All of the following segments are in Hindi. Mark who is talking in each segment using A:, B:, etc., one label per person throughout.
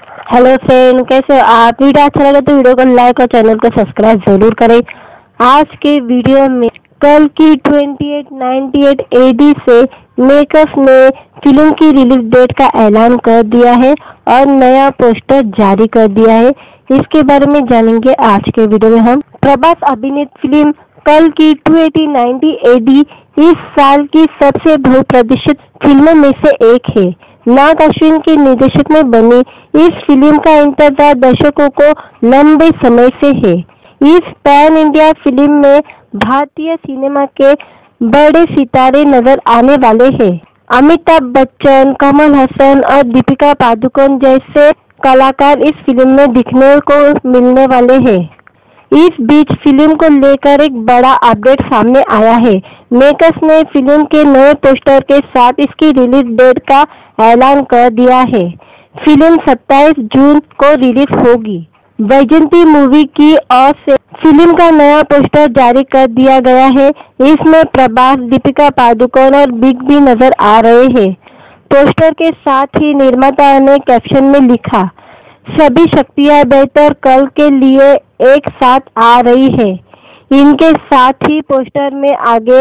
A: हेलो फ्रेंड, कैसे हो आप। वीडियो अच्छा लगे तो वीडियो को लाइक और चैनल को सब्सक्राइब जरूर करें। आज के वीडियो में कल की 2898 AD से मेकर्स ने फिल्म की रिलीज डेट का ऐलान कर दिया है और नया पोस्टर जारी कर दिया है। इसके बारे में जानेंगे आज के वीडियो में हम। प्रभास अभिनीत फिल्म कल की 2890 AD इस साल की सबसे बहुप्रतीक्षित फिल्मों में से एक है। नाग अश्विन के निर्देशन में बनी इस फिल्म का इंतजार दर्शकों को लंबे समय से है। इस पैन इंडिया फिल्म में भारतीय सिनेमा के बड़े सितारे नजर आने वाले हैं। अमिताभ बच्चन, कमल हसन और दीपिका पादुकोण जैसे कलाकार इस फिल्म में दिखने को मिलने वाले हैं। इस बीच फिल्म को लेकर एक बड़ा अपडेट सामने आया है। मेकर्स ने फिल्म के नए पोस्टर के साथ इसकी रिलीज डेट का ऐलान कर दिया है। फिल्म 27 जून को रिलीज होगी। वैजयंती मूवी की ओर से फिल्म का नया पोस्टर जारी कर दिया गया है। इसमें प्रभास, दीपिका पादुकोण और बिग बी नजर आ रहे हैं। पोस्टर के साथ ही निर्माता ने कैप्शन में लिखा, सभी शक्तियां बेहतर कल के लिए एक साथ आ रही है। इनके साथ ही पोस्टर में आगे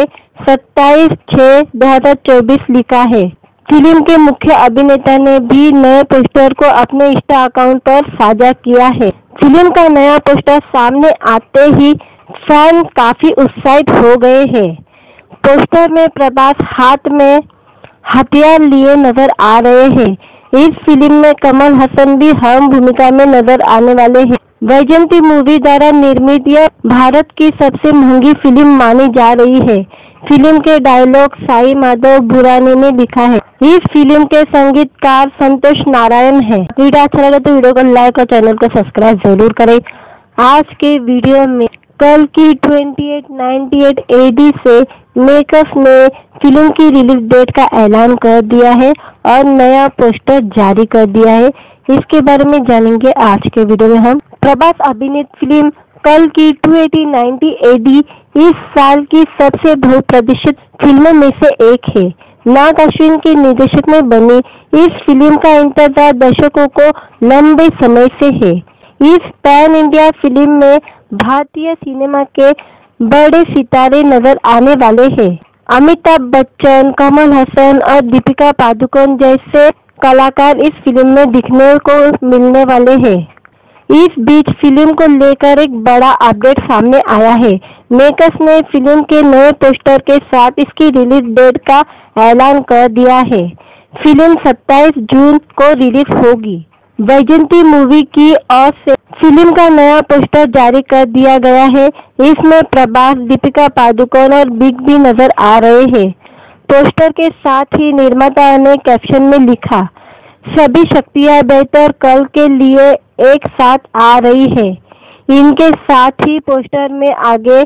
A: 27/6/2024 लिखा है। फिल्म के मुख्य अभिनेता ने भी नए पोस्टर को अपने इंस्टा अकाउंट पर साझा किया है। फिल्म का नया पोस्टर सामने आते ही फैन काफी उत्साहित हो गए हैं। पोस्टर में प्रभास हाथ में हथियार लिए नजर आ रहे हैं। इस फिल्म में कमल हसन भी अहम भूमिका में नजर आने वाले हैं। वैजयंती मूवी द्वारा निर्मित यह भारत की सबसे महंगी फिल्म मानी जा रही है। फिल्म के डायलॉग साई माधव बुरानी ने लिखा है। इस फिल्म के संगीतकार संतोष नारायण है। वीडियो अच्छा लगे तो वीडियो को लाइक और चैनल को सब्सक्राइब जरूर करें। आज के वीडियो में कल की 2898 AD से मेकर्स ने फिल्म की रिलीज डेट का ऐलान कर दिया है और नया पोस्टर जारी कर दिया है। इसके बारे में जानेंगे आज के वीडियो में हम। प्रभास अभिनीत फिल्म कल की 2890 AD इस साल की सबसे बहुप्रतीक्षित फिल्मों में से एक है। नाग अश्विन के निर्देशन में बनी इस फिल्म का इंतजार दर्शकों को लंबे समय से है। इस पैन इंडिया फिल्म में भारतीय सिनेमा के बड़े सितारे नजर आने वाले हैं। अमिताभ बच्चन, कमल हसन और दीपिका पादुकोण जैसे कलाकार इस फिल्म में दिखने को मिलने वाले हैं। इस बीच फिल्म को लेकर एक बड़ा अपडेट सामने आया है। मेकर्स ने फिल्म के नए पोस्टर के साथ इसकी रिलीज डेट का ऐलान कर दिया है। फिल्म 27 जून को रिलीज होगी। वैजयंती मूवी की ओर से फिल्म का नया पोस्टर जारी कर दिया गया है। इसमें प्रभास, दीपिका पादुकोण और बिग बी नजर आ रहे हैं। पोस्टर के साथ ही निर्माता ने कैप्शन में लिखा, सभी शक्तियां बेहतर कल के लिए एक साथ आ रही है। इनके साथ ही पोस्टर में आगे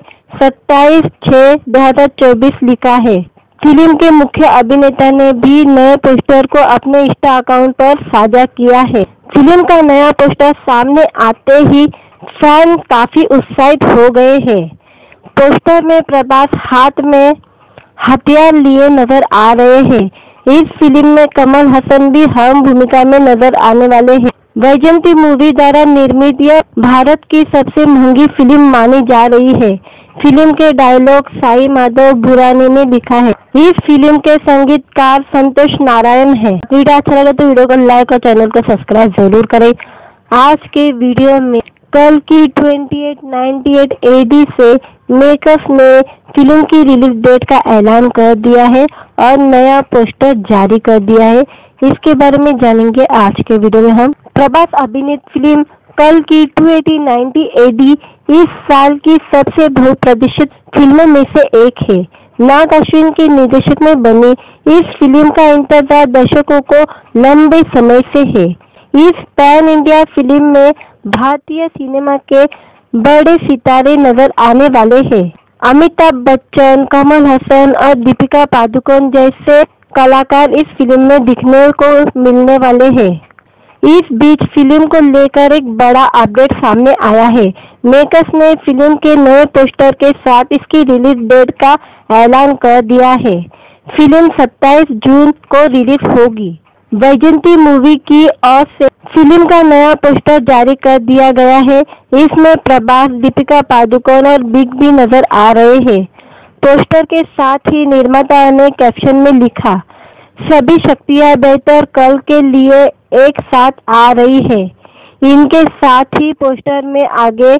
A: 27/6/2024 लिखा है। फिल्म के मुख्य अभिनेता ने भी नए पोस्टर को अपने इंस्टा अकाउंट पर साझा किया है। फिल्म का नया पोस्टर सामने आते ही फैन काफी उत्साहित हो गए हैं। पोस्टर में प्रभास हाथ में हथियार लिए नजर आ रहे हैं। इस फिल्म में कमल हसन भी अहम भूमिका में नजर आने वाले हैं। वैजयंती मूवी द्वारा निर्मित यह भारत की सबसे महंगी फिल्म मानी जा रही है। फिल्म के डायलॉग साई माधव बुरानी ने लिखा है। इस फिल्म के संगीतकार संतोष नारायण है। वीडियो अच्छा लगे तो वीडियो को लाइक और चैनल को सब्सक्राइब जरूर करें। आज के वीडियो में कल की 2898 AD से मेकर्स ने फिल्म की रिलीज डेट का ऐलान कर दिया है और नया पोस्टर जारी कर दिया है। इसके बारे में जानेंगे आज के वीडियो में हम। प्रभास अभिनीत फिल्म कल की 2890 AD इस साल की सबसे बहुप्रतीक्षित फिल्मों में से एक है। नाग अश्विन के निर्देशन में बनी इस फिल्म का इंतजार दर्शकों को लंबे समय से है। इस पैन इंडिया फिल्म में भारतीय सिनेमा के बड़े सितारे नजर आने वाले हैं। अमिताभ बच्चन, कमल हसन और दीपिका पादुकोण जैसे कलाकार इस फिल्म में दिखने को मिलने वाले हैं। इस बीच फिल्म को लेकर एक बड़ा अपडेट सामने आया है। मेकर्स ने फिल्म के नए पोस्टर के साथ इसकी रिलीज डेट का ऐलान कर दिया है। फिल्म 27 जून को रिलीज होगी। वैजयंती मूवी की ओर से फिल्म का नया पोस्टर जारी कर दिया गया है। इसमें प्रभास, दीपिका पादुकोण और बिग बी नजर आ रहे हैं। पोस्टर के साथ ही निर्माता ने कैप्शन में लिखा, सभी शक्तियां बेहतर कल के लिए एक साथ आ रही है। इनके साथ ही पोस्टर में आगे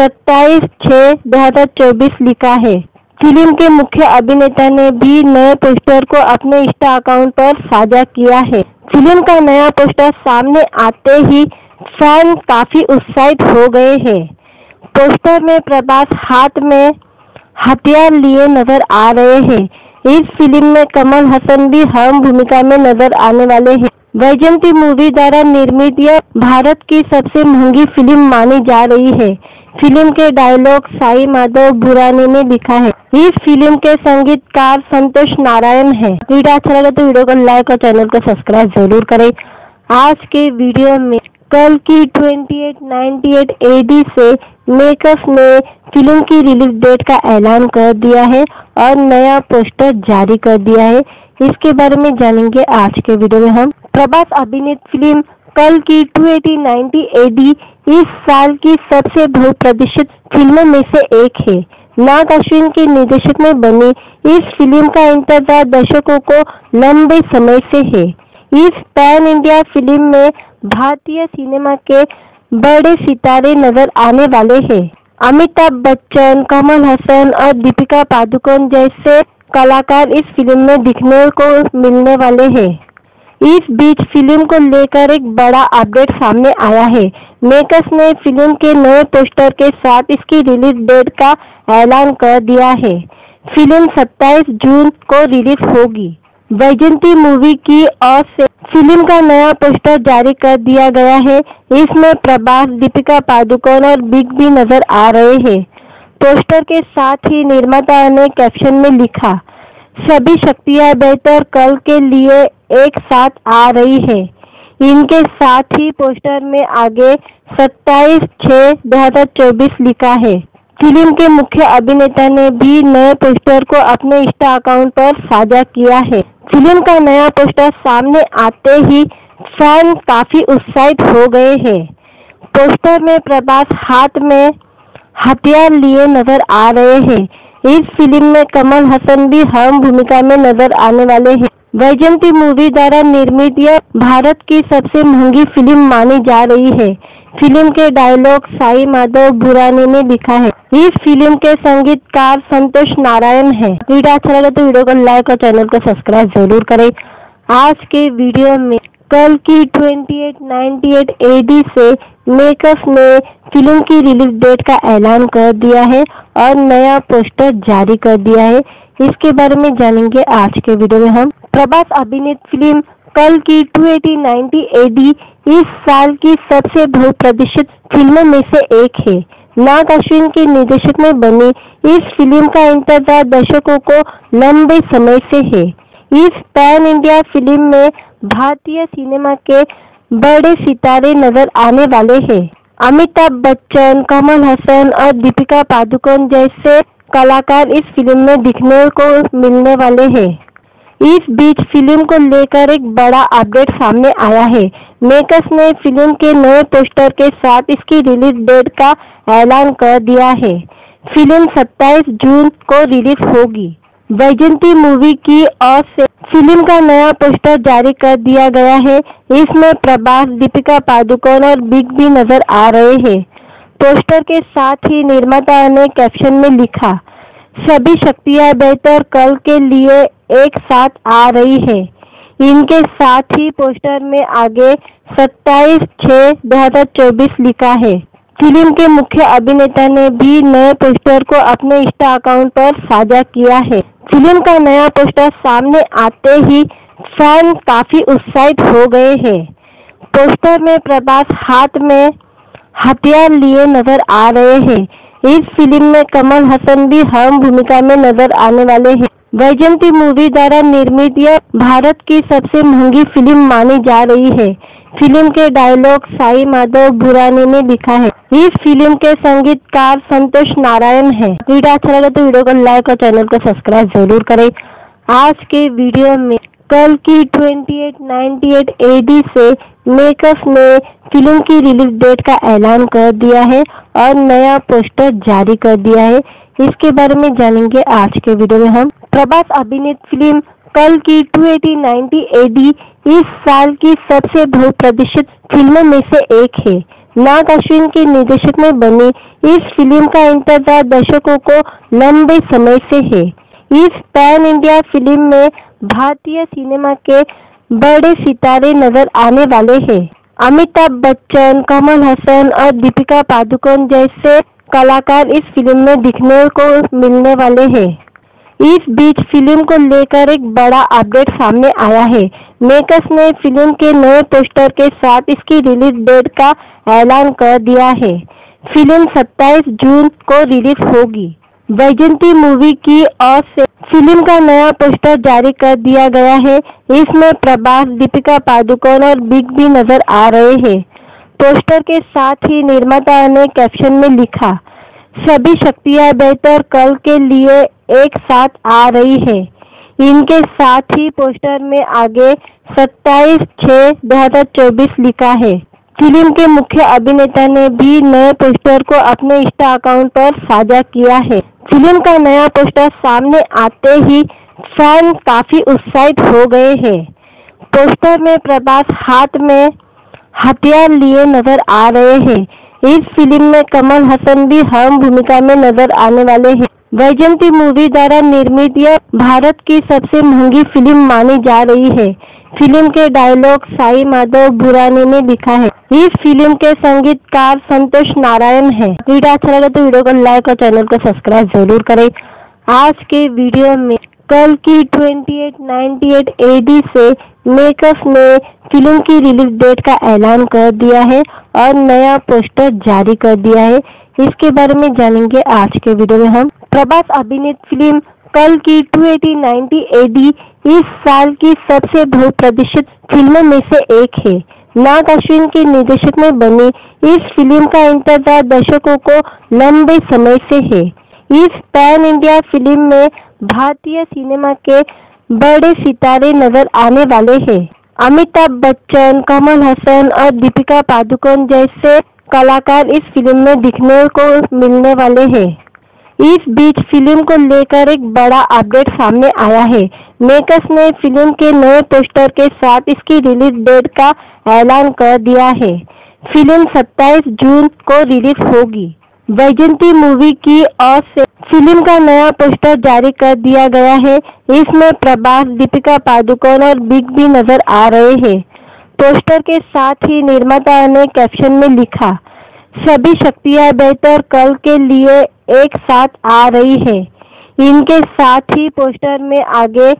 A: 27/6/2024 लिखा है। फिल्म के मुख्य अभिनेता ने भी नए पोस्टर को अपने इंस्टा अकाउंट पर साझा किया है। फिल्म का नया पोस्टर सामने आते ही फैन काफी उत्साहित हो गए हैं। पोस्टर में प्रभास हाथ में हथियार लिए नजर आ रहे हैं। इस फिल्म में कमल हसन भी अहम भूमिका में नजर आने वाले हैं। वैजयंती मूवी द्वारा निर्मित यह भारत की सबसे महंगी फिल्म मानी जा रही है। फिल्म के डायलॉग साई माधव बुरानी ने लिखा है। इस फिल्म के संगीतकार संतोष नारायण है। वीडियो अच्छा लगे तो वीडियो को लाइक और चैनल को सब्सक्राइब जरूर करें। आज के वीडियो में कल की 2898 AD से मेकर्स ने फिल्म की रिलीज डेट का ऐलान कर दिया है और नया पोस्टर जारी कर दिया है। इसके बारे में जानेंगे आज के वीडियो में हम। प्रभास अभिनीत फिल्म कल की 2890 AD इस साल की सबसे बहुप्रतीक्षित फिल्मों में से एक है। नाग अश्विन के निर्देशक में बनी इस फिल्म का इंतजार दर्शकों को लंबे समय से है। इस पैन इंडिया फिल्म में भारतीय सिनेमा के बड़े सितारे नजर आने वाले हैं। अमिताभ बच्चन, कमल हसन और दीपिका पादुकोण जैसे कलाकार इस फिल्म में दिखने को मिलने वाले हैं। इस बीच फिल्म को लेकर एक बड़ा अपडेट सामने आया है। मेकर्स ने फिल्म के नए पोस्टर के साथ इसकी रिलीज डेट का ऐलान कर दिया है। फिल्म 27 जून को रिलीज होगी। वैजयंती मूवी की ओर से फिल्म का नया पोस्टर जारी कर दिया गया है। इसमें प्रभास, दीपिका पादुकोण और बिग बी नजर आ रहे हैं। पोस्टर के साथ ही निर्माता ने कैप्शन में लिखा, सभी शक्तियां बेहतर कल के लिए एक साथ आ रही है। इनके साथ ही पोस्टर में आगे 27/6/2024 लिखा है। फिल्म के मुख्य अभिनेता ने भी नए पोस्टर को अपने इंस्टा अकाउंट पर साझा किया है। फिल्म का नया पोस्टर सामने आते ही फैन काफी उत्साहित हो गए हैं। पोस्टर में प्रभास हाथ में हथियार लिए नजर आ रहे हैं। इस फिल्म में कमल हसन भी अहम भूमिका में नजर आने वाले हैं। वैजयंती मूवी द्वारा निर्मित यह भारत की सबसे महंगी फिल्म मानी जा रही है। फिल्म के डायलॉग साई माधव बुरानी ने लिखा है। इस फिल्म के संगीतकार संतोष नारायण है। वीडियो अच्छा लगे तो वीडियो को लाइक और चैनल को सब्सक्राइब जरूर करें। आज के वीडियो में कल की 2898 AD से मेकर्स ने फिल्म की रिलीज डेट का ऐलान कर दिया है और नया पोस्टर जारी कर दिया है। इसके बारे में जानेंगे आज के वीडियो में हम। प्रभास अभिनीत फिल्म कल की 2890 AD इस साल की सबसे बहुप्रतीक्षित फिल्मों में से एक है। नाग अश्विन के निर्देशक में बनी इस फिल्म का इंतजार दर्शकों को लंबे समय से है। इस पैन इंडिया फिल्म में भारतीय सिनेमा के बड़े सितारे नजर आने वाले हैं। अमिताभ बच्चन, कमल हसन और दीपिका पादुकोण जैसे कलाकार इस फिल्म में दिखने को मिलने वाले हैं। इस बीच फिल्म को लेकर एक बड़ा अपडेट सामने आया है। मेकर्स ने फिल्म के नए पोस्टर के साथ इसकी रिलीज डेट का ऐलान कर दिया है। फिल्म 27 जून को रिलीज होगी। वैजयंती मूवी की ओर से फिल्म का नया पोस्टर जारी कर दिया गया है। इसमें प्रभास, दीपिका पादुकोण और बिग बी नजर आ रहे हैं। पोस्टर के साथ ही निर्माता ने कैप्शन में लिखा, सभी शक्तियां बेहतर कल के लिए एक साथ आ रही है। इनके साथ ही पोस्टर में आगे 27/6/2024 लिखा है। फिल्म के मुख्य अभिनेता ने भी नए पोस्टर को अपने इंस्टा अकाउंट पर साझा किया है। फिल्म का नया पोस्टर सामने आते ही फैन काफी उत्साहित हो गए हैं। पोस्टर में प्रभास हाथ में हथियार लिए नजर आ रहे हैं। इस फिल्म में कमल हसन भी अहम भूमिका में नजर आने वाले हैं। वैजयंती मूवी द्वारा निर्मित यह भारत की सबसे महंगी फिल्म मानी जा रही है। फिल्म के डायलॉग साई माधव बुरानी ने लिखा है। इस फिल्म के संगीतकार संतोष नारायण है। वीडियो अच्छा लगे तो वीडियो को लाइक और चैनल को सब्सक्राइब जरूर करें। आज के वीडियो में कल की 2898 AD से मेकर्स ने फिल्म की रिलीज डेट का ऐलान कर दिया है और नया पोस्टर जारी कर दिया है। इसके बारे में जानेंगे आज के वीडियो में हम। प्रभास अभिनीत फिल्म कल की 280-90 AD इस साल की सबसे बहुप्रतीक्षित फिल्मों में से एक है। नाग अश्विन के निर्देशन में बनी इस फिल्म का इंतजार दर्शकों को लंबे समय से है। इस पैन इंडिया फिल्म में भारतीय सिनेमा के बड़े सितारे नजर आने वाले हैं। अमिताभ बच्चन, कमल हसन और दीपिका पादुकोण जैसे कलाकार इस फिल्म में दिखने को मिलने वाले हैं। इस बीच फिल्म को लेकर एक बड़ा अपडेट सामने आया है। मेकर्स ने फिल्म के नए पोस्टर के साथ इसकी रिलीज डेट का ऐलान कर दिया है। फिल्म 27 जून को रिलीज होगी। वैजयंती मूवी की ओर से फिल्म का नया पोस्टर जारी कर दिया गया है। इसमें प्रभास, दीपिका पादुकोण और बिग बी नजर आ रहे हैं। पोस्टर के साथ ही निर्माता ने कैप्शन में लिखा, सभी शक्तियां बेहतर कल के लिए एक साथ आ रही है। इनके साथ ही पोस्टर में आगे 27/6/2024 लिखा है। फिल्म के मुख्य अभिनेता ने भी नए पोस्टर को अपने इंस्टा अकाउंट पर साझा किया है। फिल्म का नया पोस्टर सामने आते ही फैन काफी उत्साहित हो गए हैं। पोस्टर में प्रभास हाथ में हथियार लिए नजर आ रहे हैं। इस फिल्म में कमल हसन भी अहम भूमिका में नजर आने वाले हैं। वैजयंती मूवी द्वारा निर्मित यह भारत की सबसे महंगी फिल्म मानी जा रही है। फिल्म के डायलॉग साई माधव बुरानी ने लिखा है। इस फिल्म के संगीतकार संतोष नारायण है। वीडियो अच्छा लगे तो वीडियो को लाइक और चैनल को सब्सक्राइब जरूर करें। आज के वीडियो में कल की 28-98 AD से मेकर्स ने फिल्म की रिलीज डेट का ऐलान कर दिया है और नया पोस्टर जारी कर दिया है। इसके बारे में जानेंगे आज के वीडियो में हम। प्रभास अभिनीत फिल्म कल की 280-90 AD इस साल की सबसे बहुप्रतीक्षित फिल्मों में से एक है। नाग अश्विन के निर्देशन में बनी इस फिल्म का इंतजार दर्शकों को लंबे समय से है। इस पैन इंडिया फिल्म में भारतीय सिनेमा के बड़े सितारे नजर आने वाले हैं। अमिताभ बच्चन, कमल हसन और दीपिका पादुकोण जैसे कलाकार इस फिल्म में दिखने को मिलने वाले हैं। इस बीच फिल्म को लेकर एक बड़ा अपडेट सामने आया है। मेकर्स ने फिल्म के नए पोस्टर के साथ इसकी रिलीज डेट का ऐलान कर दिया है। फिल्म 27 जून को रिलीज होगी। वैजयंती मूवी की ओर से फिल्म का नया पोस्टर जारी कर दिया गया है। इसमें प्रभास, दीपिका पादुकोण और बिग बी नजर आ रहे हैं। पोस्टर के साथ ही निर्माता ने कैप्शन में लिखा, सभी शक्तियां बेहतर कल के लिए एक साथ आ रही है। इनके साथ ही पोस्टर में आगे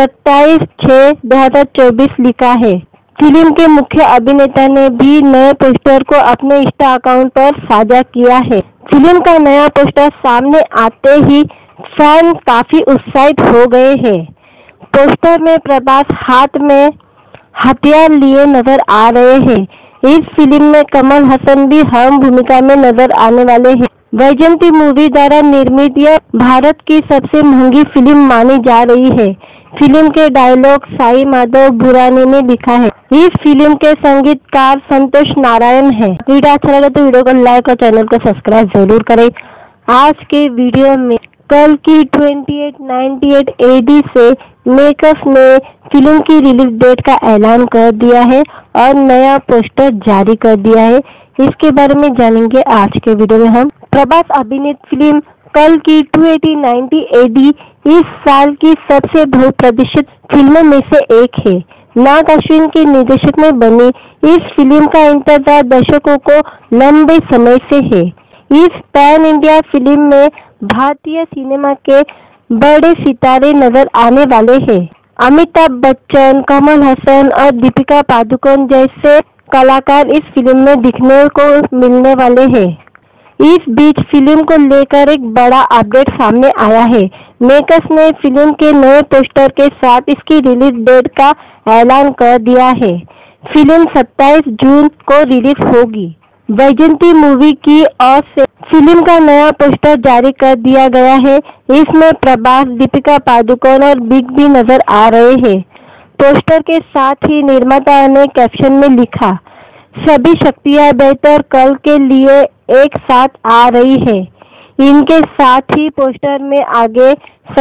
A: 27/6/2024 लिखा है। फिल्म के मुख्य अभिनेता ने भी नए पोस्टर को अपने इंस्टा अकाउंट पर साझा किया है। फिल्म का नया पोस्टर सामने आते ही फैन काफी उत्साहित हो गए हैं। पोस्टर में प्रभास हाथ में हथियार लिए नजर आ रहे हैं। इस फिल्म में कमल हसन भी अहम भूमिका में नजर आने वाले हैं। वैजयंती मूवी द्वारा निर्मित यह भारत की सबसे महंगी फिल्म मानी जा रही है। फिल्म के डायलॉग साई माधव बुरानी ने लिखा है। इस फिल्म के संगीतकार संतोष नारायण है। वीडियो अच्छा लगे तो वीडियो को लाइक और चैनल को सब्सक्राइब जरूर करें। आज के वीडियो में कल की 28-98 AD से मेकर्स ने फिल्म की रिलीज डेट का ऐलान कर दिया है और नया पोस्टर जारी कर दिया है। इसके बारे में जानेंगे आज के वीडियो में हम। प्रभास अभिनीत फिल्म कल की 280-90 AD इस साल की सबसे बहुप्रतीक्षित फिल्मों में से एक है। नाग अश्विन के निर्देशन में बनी इस फिल्म का इंतजार दर्शकों को लंबे समय से है। इस पैन इंडिया फिल्म में भारतीय सिनेमा के बड़े सितारे नजर आने वाले हैं। अमिताभ बच्चन, कमल हसन और दीपिका पादुकोण जैसे कलाकार इस फिल्म में दिखने को मिलने वाले हैं। इस बीच फिल्म को लेकर एक बड़ा अपडेट सामने आया है। मेकर्स ने फिल्म के नए पोस्टर के साथ इसकी रिलीज डेट का ऐलान कर दिया है। फिल्म 27 जून को रिलीज होगी। वैजयंती मूवी की ओर से फिल्म का नया पोस्टर जारी कर दिया गया है। इसमें प्रभास, दीपिका पादुकोण और बिग बी नजर आ रहे हैं। पोस्टर के साथ ही निर्माता ने कैप्शन में लिखा, सभी शक्तियां बेहतर कल के लिए एक साथ आ रही है। इनके साथ ही पोस्टर में आगे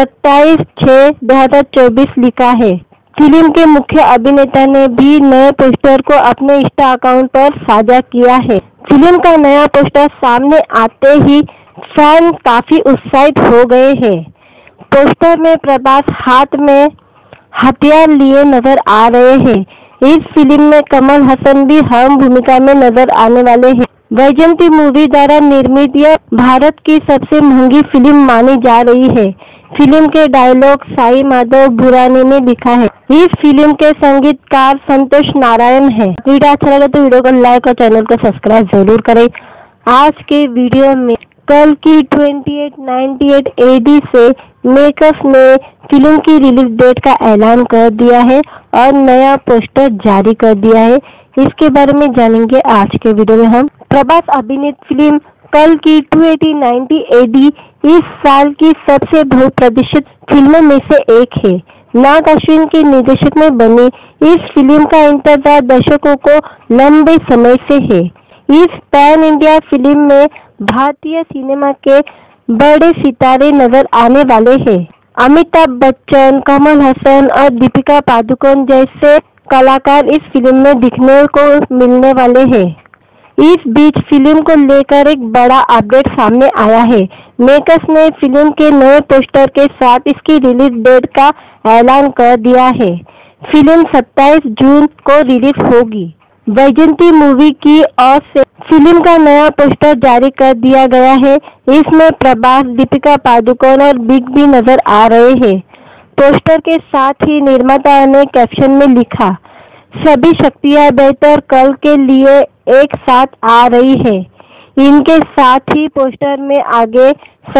A: 27/6/2024 लिखा है। फिल्म के मुख्य अभिनेता ने भी नए पोस्टर को अपने इंस्टा अकाउंट पर साझा किया है। फिल्म का नया पोस्टर सामने आते ही फैन काफी उत्साहित हो गए हैं। पोस्टर में प्रभास हाथ में हथियार लिए नजर आ रहे हैं। इस फिल्म में कमल हसन भी अहम भूमिका में नजर आने वाले हैं। वैजयंती मूवी द्वारा निर्मित यह भारत की सबसे महंगी फिल्म मानी जा रही है। फिल्म के डायलॉग साई माधव बुरानी ने लिखा है। इस फिल्म के संगीतकार संतोष नारायण है। वीडियो अच्छा लगे तो वीडियो को लाइक और चैनल को सब्सक्राइब जरूर करें। आज के वीडियो में कल की 2898 AD से मेकर्स ने फिल्म की रिलीज डेट का ऐलान कर दिया है और नया पोस्टर जारी कर दिया है। इसके बारे में जानेंगे आज के वीडियो में हम। प्रभास अभिनीत फिल्म कल की 2898 AD इस साल की सबसे बहुप्रतीक्षित फिल्मों में से एक है। नाग अश्विन के निर्देशक में बनी इस फिल्म का इंतजार दर्शकों को लंबे समय से है। इस पैन इंडिया फिल्म में भारतीय सिनेमा के बड़े सितारे नजर आने वाले हैं। अमिताभ बच्चन, कमल हसन और दीपिका पादुकोण जैसे कलाकार इस फिल्म में दिखने को मिलने वाले हैं। इस बीच फिल्म को लेकर एक बड़ा अपडेट सामने आया है। मेकर्स ने फिल्म के नए पोस्टर के साथ इसकी रिलीज डेट का ऐलान कर दिया है। फिल्म 27 जून को रिलीज होगी। वैजयंती मूवी की ओर से फिल्म का नया पोस्टर जारी कर दिया गया है। इसमें प्रभास, दीपिका पादुकोण और बिग बी नजर आ रहे हैं। पोस्टर के साथ ही निर्माता ने कैप्शन में लिखा, सभी शक्तियां बेहतर कल के लिए एक साथ आ रही है। इनके साथ ही पोस्टर में आगे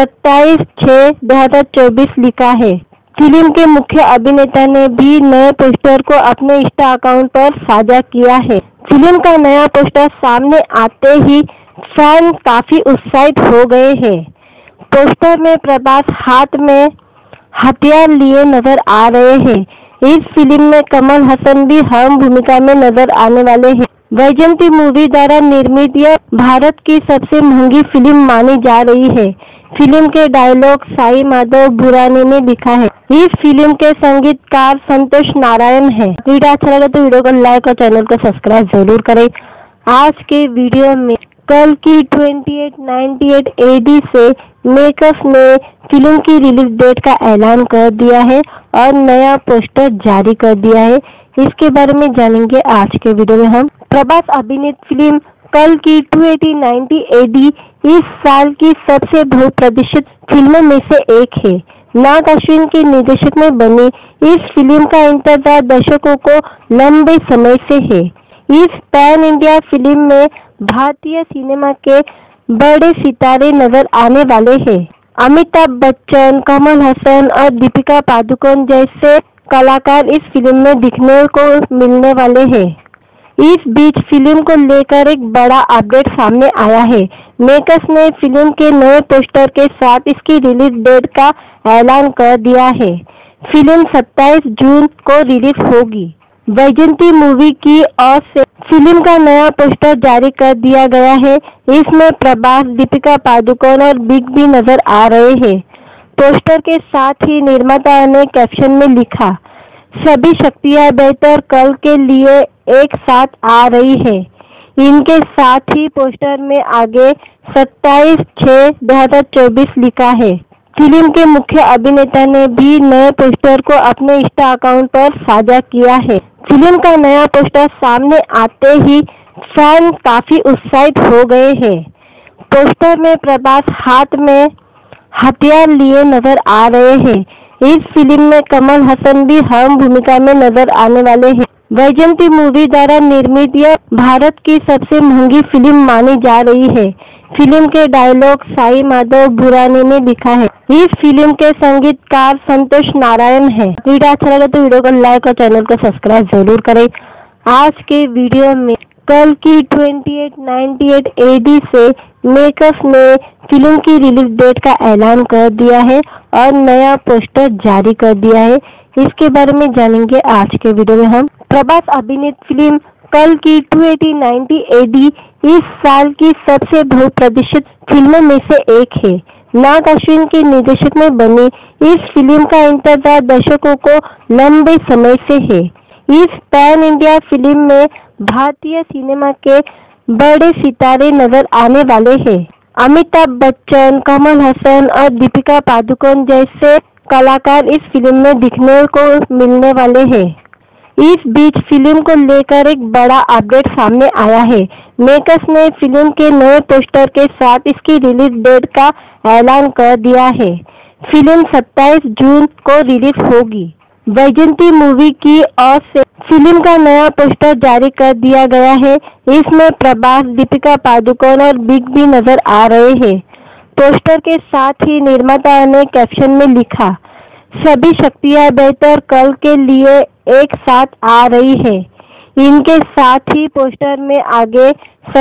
A: 27/6/2024 लिखा है। फिल्म के मुख्य अभिनेता ने भी नए पोस्टर को अपने इंस्टा अकाउंट पर साझा किया है। फिल्म का नया पोस्टर सामने आते ही फैन काफी उत्साहित हो गए हैं। पोस्टर में प्रभास हाथ में हथियार लिए नजर आ रहे हैं। इस फिल्म में कमल हसन भी अहम भूमिका में नजर आने वाले हैं। वैजयंती मूवी द्वारा निर्मित यह भारत की सबसे महंगी फिल्म मानी जा रही है। फिल्म के डायलॉग साई माधव बुरानी ने लिखा है। इस फिल्म के संगीतकार संतोष नारायण है। वीडियो अच्छा लगे तो वीडियो को लाइक और चैनल को सब्सक्राइब जरूर करें। आज के वीडियो में कल की 2898 AD से मेकर्स ने फिल्म की रिलीज डेट का ऐलान कर दिया है और नया पोस्टर जारी कर दिया है। इसके बारे में जानेंगे आज के वीडियो में हम। प्रभास अभिनीत फिल्म कल की 2898 AD इस साल की सबसे बहुप्रतीक्षित फिल्मों में से एक है। नाग अश्विन के निर्देशक में बनी इस फिल्म का इंतजार दर्शकों को लंबे समय से है। इस पैन इंडिया फिल्म में भारतीय सिनेमा के बड़े सितारे नजर आने वाले हैं। अमिताभ बच्चन, कमल हसन और दीपिका पादुकोण जैसे कलाकार इस फिल्म में दिखने को मिलने वाले हैं। इस बीच फिल्म को लेकर एक बड़ा अपडेट सामने आया है। मेकर्स ने फिल्म के नए पोस्टर के साथ इसकी रिलीज डेट का ऐलान कर दिया है। फिल्म 27 जून को रिलीज होगी। वैजयंती मूवी की ओर से फिल्म का नया पोस्टर जारी कर दिया गया है। इसमें प्रभास, दीपिका पादुकोण और बिग बी नजर आ रहे हैं। पोस्टर के साथ ही निर्माता ने कैप्शन में लिखा, सभी शक्तियां बेहतर कल के लिए एक साथ आ रही है। इनके साथ ही पोस्टर में आगे 27/6/2024 लिखा है। फिल्म के मुख्य अभिनेता ने भी नए पोस्टर को अपने इंस्टा अकाउंट पर साझा किया है। फिल्म का नया पोस्टर सामने आते ही फैन काफी उत्साहित हो गए हैं। पोस्टर में प्रभास हाथ में हथियार लिए नजर आ रहे हैं। इस फिल्म में कमल हसन भी अहम भूमिका में नजर आने वाले हैं। वैजयंती मूवी द्वारा निर्मित यह भारत की सबसे महंगी फिल्म मानी जा रही है। फिल्म के डायलॉग साई माधव बुरानी ने लिखा है। इस फिल्म के संगीतकार संतोष नारायण है। वीडियो अच्छा लगे तो वीडियो को लाइक और चैनल को सब्सक्राइब जरूर करें। आज के वीडियो में कल की 2898 AD से मेकर्स ने फिल्म की रिलीज डेट का ऐलान कर दिया है और नया पोस्टर जारी कर दिया है। इसके बारे में जानेंगे आज के वीडियो में हम। प्रभास अभिनीत फिल्म कल की 280-90 AD इस साल की सबसे बहुप्रतीक्षित फिल्मों में से एक है। नाग अश्विन के निर्देशन में बनी इस फिल्म का इंतजार दर्शकों को लंबे समय से है। इस पैन इंडिया फिल्म में भारतीय सिनेमा के बड़े सितारे नजर आने वाले हैं। अमिताभ बच्चन, कमल हसन और दीपिका पादुकोण जैसे कलाकार इस फिल्म में दिखने को मिलने वाले हैं। इस बीच फिल्म को लेकर एक बड़ा अपडेट सामने आया है। मेकर्स ने फिल्म के नए पोस्टर के साथ इसकी रिलीज डेट का ऐलान कर दिया है। फिल्म 27 जून को रिलीज होगी। वैजयंती मूवी की ओर से फिल्म का नया पोस्टर जारी कर दिया गया है। इसमें प्रभास, दीपिका पादुकोण और बिग बी नजर आ रहे हैं। पोस्टर के साथ ही निर्माता ने कैप्शन में लिखा, सभी शक्तियां बेहतर कल के लिए एक साथ आ रही है। इनके साथ ही पोस्टर में आगे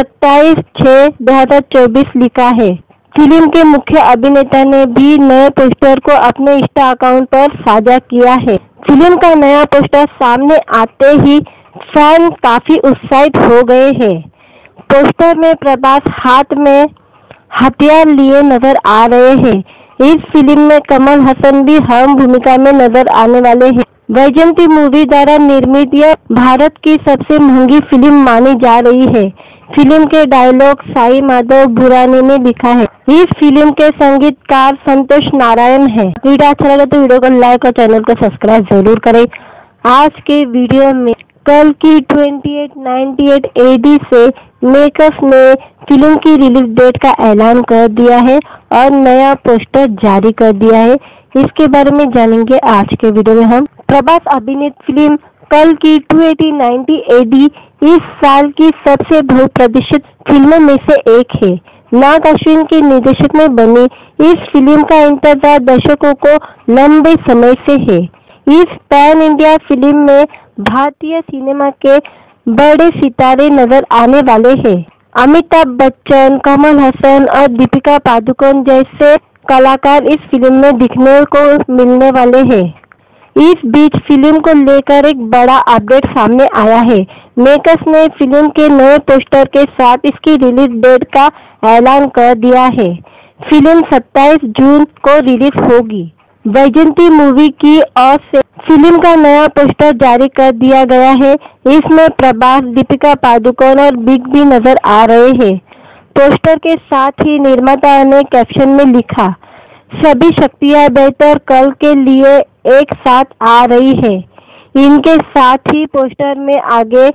A: 27/6/2024 लिखा है। फिल्म के मुख्य अभिनेता ने भी नए पोस्टर को अपने इंस्टा अकाउंट पर साझा किया है। फिल्म का नया पोस्टर सामने आते ही फैन काफी उत्साहित हो गए हैं। पोस्टर में प्रभास हाथ में हथियार लिए नजर आ रहे हैं। इस फिल्म में कमल हसन भी अहम भूमिका में नजर आने वाले हैं। वैजयंती मूवी द्वारा निर्मित यह भारत की सबसे महंगी फिल्म मानी जा रही है। फिल्म के डायलॉग साई माधव बुरानी ने लिखा है। इस फिल्म के संगीतकार संतोष नारायण है। वीडियो अच्छा लगे तो वीडियो को लाइक और चैनल को सब्सक्राइब जरूर करें। आज के वीडियो में कल की 28-98 AD से मेकर्स ने फिल्म की रिलीज डेट का ऐलान कर दिया है और नया पोस्टर जारी कर दिया है। इसके बारे में जानेंगे आज के वीडियो में हम। प्रभास अभिनीत फिल्म कल की 280-90 AD इस साल की सबसे बहुप्रतीक्षित फिल्मों में से एक है। नाग अश्विन के निर्देशन में बनी इस फिल्म का इंतजार दर्शकों को लंबे समय से है। इस पैन इंडिया फिल्म में भारतीय सिनेमा के बड़े सितारे नजर आने वाले हैं। अमिताभ बच्चन, कमल हसन और दीपिका पादुकोण जैसे कलाकार इस फिल्म में दिखने को मिलने वाले हैं। इस बीच फिल्म को लेकर एक बड़ा अपडेट सामने आया है। मेकर्स ने फिल्म के नए पोस्टर के साथ इसकी रिलीज डेट का ऐलान कर दिया है। फिल्म 27 जून को रिलीज होगी। वैजयंती मूवी की ओर से फिल्म का नया पोस्टर जारी कर दिया गया है। इसमें प्रभास, दीपिका पादुकोण और बिग बी नजर आ रहे हैं। पोस्टर के साथ ही निर्माता ने कैप्शन में लिखा, सभी शक्तियां बेहतर कल के लिए एक साथ आ रही है। इनके साथ ही पोस्टर में आगे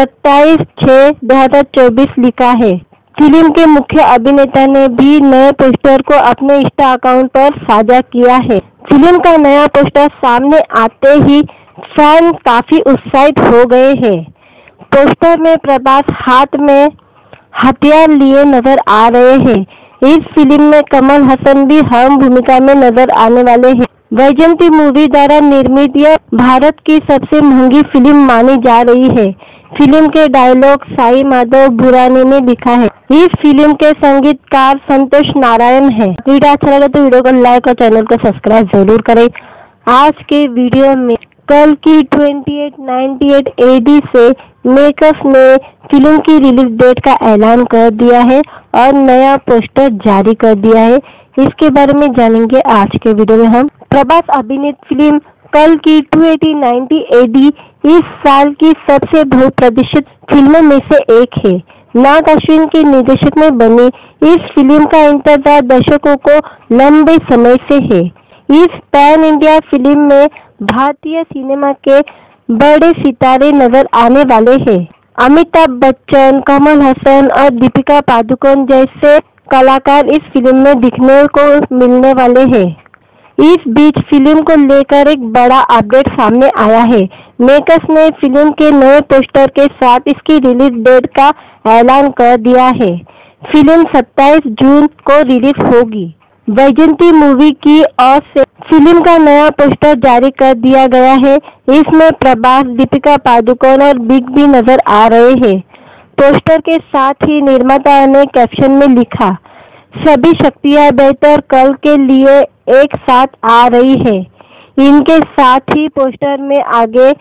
A: 27/6/2024 लिखा है। फिल्म के मुख्य अभिनेता ने भी नए पोस्टर को अपने इंस्टा अकाउंट पर साझा किया है। फिल्म का नया पोस्टर सामने आते ही फैन काफी उत्साहित हो गए हैं। पोस्टर में प्रभास हाथ में हथियार लिए नजर आ रहे हैं। इस फिल्म में कमल हसन भी अहम भूमिका में नजर आने वाले हैं। वैजयंती मूवी द्वारा निर्मित यह भारत की सबसे महंगी फिल्म मानी जा रही है। फिल्म के डायलॉग साई माधव बुरानी ने लिखा है। इस फिल्म के संगीतकार संतोष नारायण है। वीडियो अच्छा लगे तो वीडियो को लाइक और चैनल को सब्सक्राइब जरूर करें। आज के वीडियो में कल की 28-98 AD से मेकर्स ने फिल्म की रिलीज डेट का ऐलान कर दिया है और नया पोस्टर जारी कर दिया है। इसके बारे में जानेंगे आज के वीडियो में हम। प्रभास अभिनीत फिल्म कल की 280-90 AD इस साल की सबसे बहुप्रतीक्षित फिल्मों में से एक है। नाग अश्विन के निर्देशन में बनी इस फिल्म का इंतजार दर्शकों को लंबे समय से है। इस पैन इंडिया फिल्म में भारतीय सिनेमा के बड़े सितारे नजर आने वाले हैं। अमिताभ बच्चन, कमल हसन और दीपिका पादुकोण जैसे कलाकार इस फिल्म में दिखने को मिलने वाले हैं। इस बीच फिल्म को लेकर एक बड़ा अपडेट सामने आया है। मेकर्स ने फिल्म के नए पोस्टर के साथ इसकी रिलीज डेट का ऐलान कर दिया है। फिल्म 27 जून को रिलीज होगी। वैजयंती मूवी की ओर से फिल्म का नया पोस्टर जारी कर दिया गया है। इसमें प्रभास, दीपिका पादुकोण और बिग बी नजर आ रहे हैं। पोस्टर के साथ ही निर्माता ने कैप्शन में लिखा, सभी शक्तियां बेहतर कल के लिए एक साथ आ रही है। इनके साथ ही पोस्टर में आगे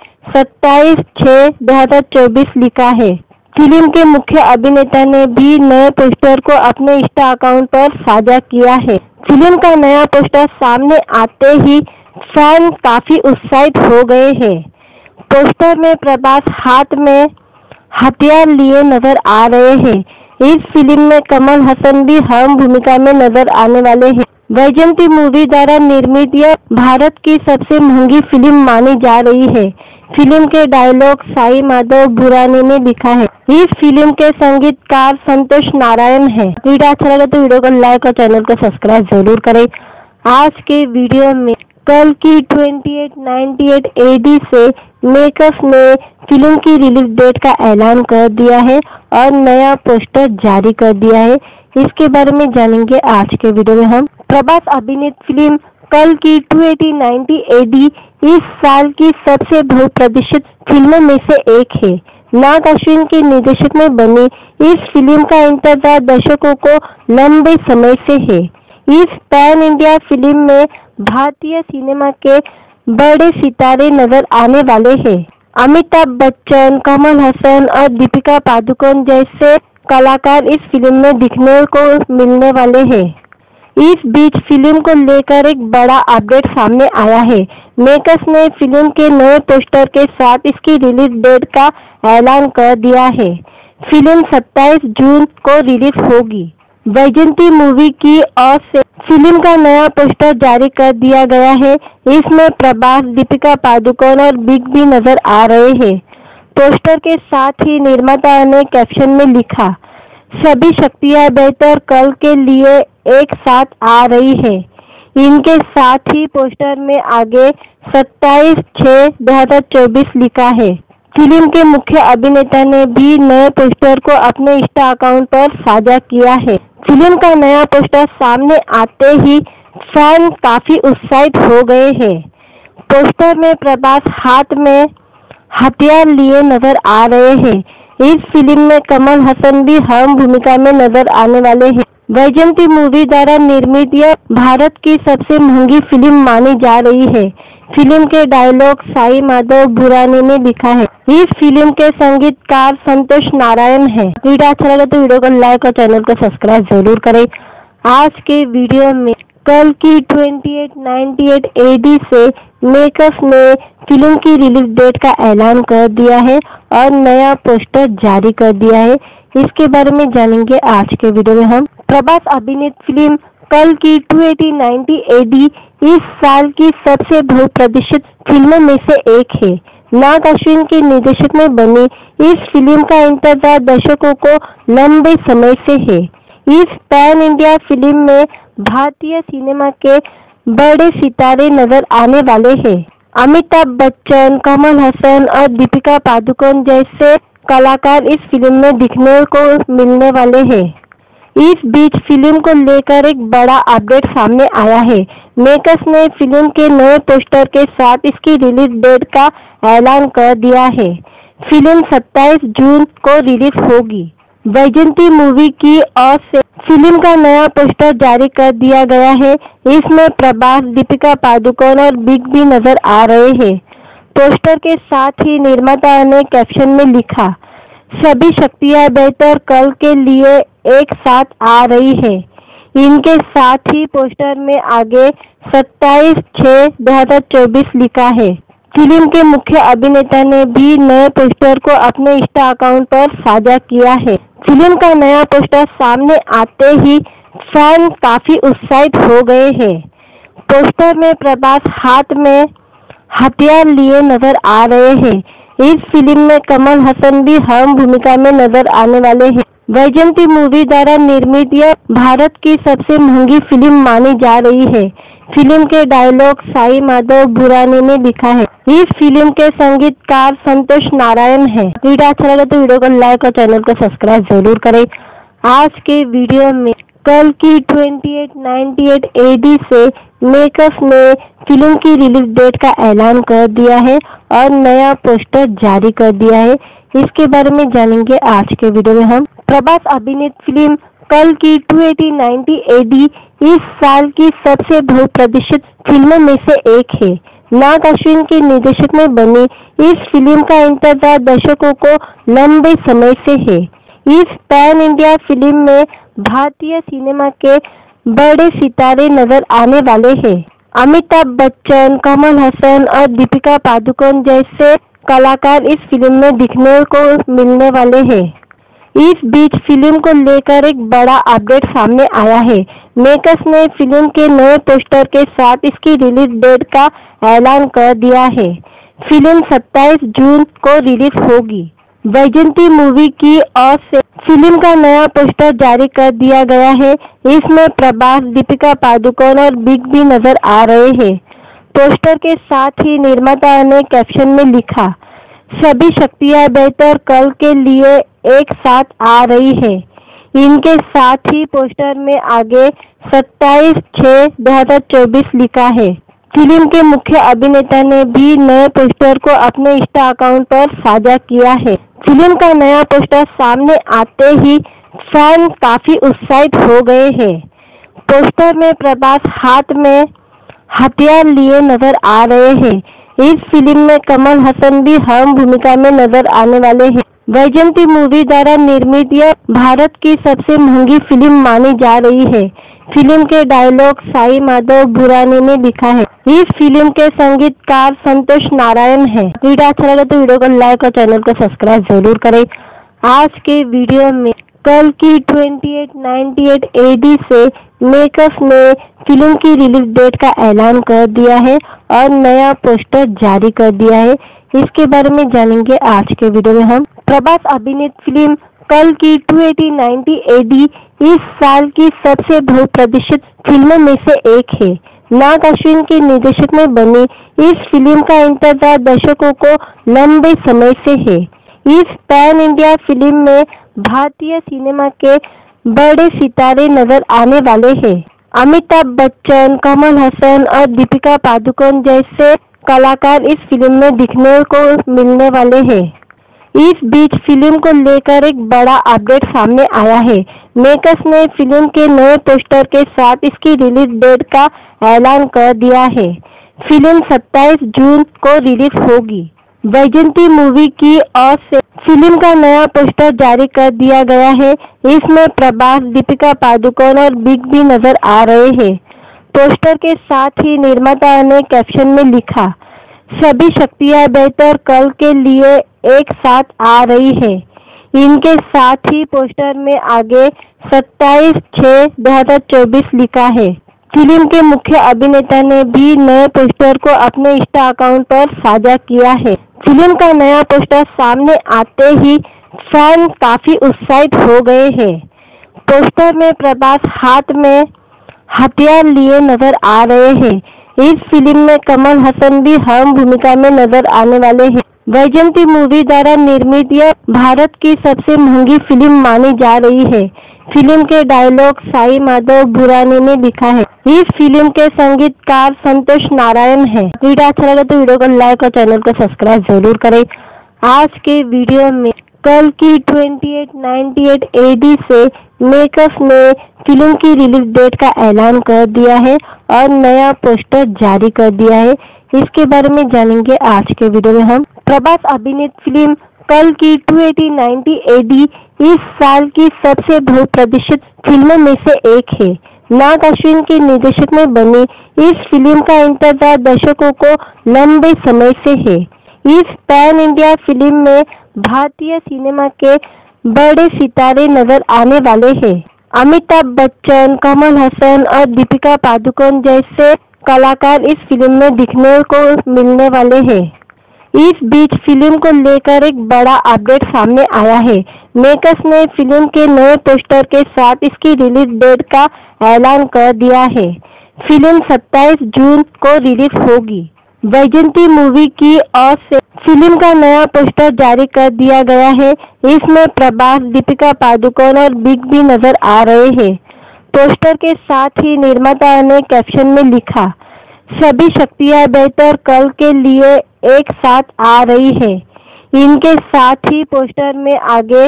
A: 27/6/2024 लिखा है। फिल्म के मुख्य अभिनेता ने भी नए पोस्टर को अपने इंस्टा अकाउंट पर साझा किया है। फिल्म का नया पोस्टर सामने आते ही फैन काफी उत्साहित हो गए हैं। पोस्टर में प्रभास हाथ में हथियार लिए नजर आ रहे हैं। इस फिल्म में कमल हसन भी अहम भूमिका में नजर आने वाले हैं। वैजयंती मूवी द्वारा निर्मित यह भारत की सबसे महंगी फिल्म मानी जा रही है। फिल्म के डायलॉग साई माधव भुरानी ने लिखा है। इस फिल्म के संगीतकार संतोष नारायण है। वीडियो अच्छा लगे तो वीडियो को लाइक और चैनल को सब्सक्राइब जरूर करें। आज के वीडियो में कल की 2898 AD से मेकर्स ने फिल्म की रिलीज डेट का ऐलान कर दिया है और नया पोस्टर जारी कर दिया है। इसके बारे में जानेंगे आज के वीडियो में हम। प्रभास अभिनीत फिल्म कल की 2898 AD इस साल की सबसे बहुप्रतीक्षित फिल्मों में से एक है। नाग अश्विन के निर्देशन में बनी इस फिल्म का इंतजार दर्शकों को लंबे समय से है। इस पैन इंडिया फिल्म में भारतीय सिनेमा के बड़े सितारे नजर आने वाले हैं। अमिताभ बच्चन, कमल हसन और दीपिका पादुकोण जैसे कलाकार इस फिल्म में दिखने को मिलने वाले हैं। इस बीच फिल्म को लेकर एक बड़ा अपडेट सामने आया है। मेकर्स ने फिल्म के नए पोस्टर के साथ इसकी रिलीज डेट का ऐलान कर दिया है। फिल्म 27 जून को रिलीज होगी। वैजयंती मूवी की ओर से फिल्म का नया पोस्टर जारी कर दिया गया है। इसमें प्रभास, दीपिका पादुकोण और बिग बी नजर आ रहे हैं। पोस्टर के साथ ही निर्माता ने कैप्शन में लिखा, सभी शक्तियां बेहतर कल के लिए एक साथ आ रही है। इनके साथ ही पोस्टर में आगे 27/6/2024 लिखा है। फिल्म के मुख्य अभिनेता ने भी नए पोस्टर को अपने इंस्टा अकाउंट पर साझा किया है। फिल्म का नया पोस्टर सामने आते ही फैन काफी उत्साहित हो गए हैं। पोस्टर में प्रभास हाथ में हथियार लिए नजर आ रहे हैं। इस फिल्म में कमल हसन भी अहम भूमिका में नजर आने वाले हैं। वैजयंती मूवी द्वारा निर्मित यह भारत की सबसे महंगी फिल्म मानी जा रही है। फिल्म के डायलॉग साई माधव भुरानी ने लिखा है। इस फिल्म के संगीतकार संतोष नारायण है। वीडियो अच्छा लगे तो वीडियो को लाइक और चैनल को सब्सक्राइब जरूर करें। आज के वीडियो में कल की 2898 AD से मेकर्स ने फिल्म की रिलीज डेट का ऐलान कर दिया है और नया पोस्टर जारी कर दिया है। इसके बारे में जानेंगे आज के वीडियो में हम। प्रभास अभिनीत फिल्म कल की 2898 AD इस साल की सबसे बहुप्रतीक्षित फिल्मों में से एक है। नाग अश्विन के निर्देशन में बनी इस फिल्म का इंतजार दर्शकों को लंबे समय से है। इस पैन इंडिया फिल्म में भारतीय सिनेमा के बड़े सितारे नजर आने वाले हैं। अमिताभ बच्चन, कमल हसन और दीपिका पादुकोण जैसे कलाकार इस फिल्म में दिखने को मिलने वाले हैं। इस बीच फिल्म को लेकर एक बड़ा अपडेट सामने आया है। मेकर्स ने फिल्म के नए पोस्टर के साथ इसकी रिलीज डेट का ऐलान कर दिया है। फिल्म 27 जून को रिलीज होगी। वैजयंती मूवी की ओर से फिल्म का नया पोस्टर जारी कर दिया गया है। इसमें प्रभास, दीपिका पादुकोण और बिग बी नजर आ रहे हैं। पोस्टर के साथ ही निर्माता ने कैप्शन में लिखा, सभी शक्तियां बेहतर कल के लिए एक साथ आ रही है। इनके साथ ही पोस्टर में आगे 27/6/2024 लिखा है। फिल्म के मुख्य अभिनेता ने भी नए पोस्टर को अपने इंस्टा अकाउंट पर साझा किया है। फिल्म का नया पोस्टर सामने आते ही फैन काफी उत्साहित हो गए हैं। पोस्टर में प्रभास हाथ में हथियार लिए नजर आ रहे हैं। इस फिल्म में कमल हसन भी अहम भूमिका में नजर आने वाले हैं। वैजयंती मूवी द्वारा निर्मित यह भारत की सबसे महंगी फिल्म मानी जा रही है। फिल्म के डायलॉग साई माधव भुरानी ने लिखा है। इस फिल्म के संगीतकार संतोष नारायण है। वीडियो अच्छा लगे तो वीडियो को लाइक और चैनल को सब्सक्राइब जरूर करें। आज के वीडियो में कल की 2898 AD से मेकर्स ने फिल्म की रिलीज डेट का ऐलान कर दिया है और नया पोस्टर जारी कर दिया है। इसके बारे में जानेंगे आज के वीडियो में हम। प्रभास अभिनीत फिल्म कल की 2898 AD इस साल की सबसे बहुप्रतीक्षित फिल्मों में से एक है। नाग अश्विन के निर्देशन में बनी इस फिल्म का इंतजार दर्शकों को लंबे समय से है। इस पैन इंडिया फिल्म में भारतीय सिनेमा के बड़े सितारे नजर आने वाले हैं। अमिताभ बच्चन, कमल हसन और दीपिका पादुकोण जैसे कलाकार इस फिल्म में दिखने को मिलने वाले हैं। इस बीच फिल्म को लेकर एक बड़ा अपडेट सामने आया है। मेकर्स ने फिल्म के नए पोस्टर के साथ इसकी रिलीज डेट का ऐलान कर दिया है। फिल्म 27 जून को रिलीज होगी। वैजयंती मूवी की ओर से फिल्म का नया पोस्टर जारी कर दिया गया है। इसमें प्रभास, दीपिका पादुकोण और बिग बी नजर आ रहे हैं। पोस्टर के साथ ही निर्माता ने कैप्शन में लिखा, सभी शक्तियां बेहतर कल के लिए एक साथ आ रही है। इनके साथ ही पोस्टर में आगे 27/6/2024 लिखा है। फिल्म के मुख्य अभिनेता ने भी नए पोस्टर को अपने इंस्टा अकाउंट पर साझा किया है। फिल्म का नया पोस्टर सामने आते ही फैन काफी उत्साहित हो गए हैं। पोस्टर में प्रभास हाथ में हथियार लिए नजर आ रहे हैं। इस फिल्म में कमल हसन भी अहम भूमिका में नजर आने वाले हैं। वैजयंती मूवी द्वारा निर्मित यह भारत की सबसे महंगी फिल्म मानी जा रही है। फिल्म के डायलॉग साई माधव बुरानी ने लिखा है। इस फिल्म के संगीतकार संतोष नारायण है। वीडियो अच्छा लगे तो वीडियो को लाइक और चैनल को सब्सक्राइब जरूर करें। आज के वीडियो में कल की 2898 AD से मेकर्स ने फिल्म की रिलीज डेट का ऐलान कर दिया है और नया पोस्टर जारी कर दिया है। इसके बारे में जानेंगे आज के वीडियो में हम। प्रभास अभिनीत फिल्म कल की 2890 AD इस साल की सबसे बहुप्रतीक्षित फिल्मों में से एक है। नाग अश्विन के निर्देशन में बनी इस फिल्म का इंतजार दर्शकों को लंबे समय से है। इस पैन इंडिया फिल्म में भारतीय सिनेमा के बड़े सितारे नजर आने वाले हैं। अमिताभ बच्चन, कमल हसन और दीपिका पादुकोण जैसे कलाकार इस फिल्म में दिखने को मिलने वाले हैं। इस बीच फिल्म को लेकर एक बड़ा अपडेट सामने आया है। मेकर्स ने फिल्म के नए पोस्टर के साथ इसकी रिलीज डेट का ऐलान कर दिया है। फिल्म 27 जून को रिलीज होगी। वैजयंती मूवी की ओर से फिल्म का नया पोस्टर जारी कर दिया गया है। इसमें प्रभास, दीपिका पादुकोण और बिग बी नजर आ रहे हैं। पोस्टर के साथ ही निर्माता ने कैप्शन में लिखा, सभी शक्तियां बेहतर कल के लिए एक साथ आ रही है। इनके साथ ही पोस्टर में आगे 27/6/2024 लिखा है। फिल्म के मुख्य अभिनेता ने भी नए पोस्टर को अपने इंस्टा अकाउंट पर साझा किया है। फिल्म का नया पोस्टर सामने आते ही फैन काफी उत्साहित हो गए हैं। पोस्टर में प्रभास हाथ में हथियार लिए नजर आ रहे हैं। इस फिल्म में कमल हसन भी अहम भूमिका में नजर आने वाले हैं। वैजयंती मूवी द्वारा निर्मित यह भारत की सबसे महंगी फिल्म मानी जा रही है। फिल्म के डायलॉग साई माधव बुरानी ने लिखा है। इस फिल्म के संगीतकार संतोष नारायण है। वीडियो अच्छा लगे तो वीडियो को लाइक और चैनल को सब्सक्राइब जरूर करें। आज के वीडियो में कल की 2898 AD से मेकर्स ने फिल्म की रिलीज डेट का ऐलान कर दिया है और नया पोस्टर जारी कर दिया है। इसके बारे में जानेंगे आज के वीडियो में हम। प्रभास अभिनीत फिल्म कल की 2890 AD इस साल की सबसे बहुप्रतीक्षित फिल्मों में से एक है। नाग अश्विन के निर्देशन में बनी इस फिल्म का इंतजार दर्शकों को लंबे समय से है। इस पैन इंडिया फिल्म में भारतीय सिनेमा के बड़े सितारे नजर आने वाले हैं। अमिताभ बच्चन, कमल हसन और दीपिका पादुकोण जैसे कलाकार इस फिल्म में दिखने को मिलने वाले हैं। इस बीच फिल्म को लेकर एक बड़ा अपडेट सामने आया है। मेकर्स ने फिल्म के नए पोस्टर के साथ इसकी रिलीज डेट का ऐलान कर दिया है। फिल्म 27 जून को रिलीज होगी। वैजयंती मूवी की ओर से फिल्म का नया पोस्टर जारी कर दिया गया है। इसमें प्रभास, दीपिका पादुकोण और बिग बी नजर आ रहे हैं। पोस्टर के साथ ही निर्माता ने कैप्शन में लिखा, सभी शक्तियां बेहतर कल के लिए एक साथ आ रही है। इनके साथ ही पोस्टर में आगे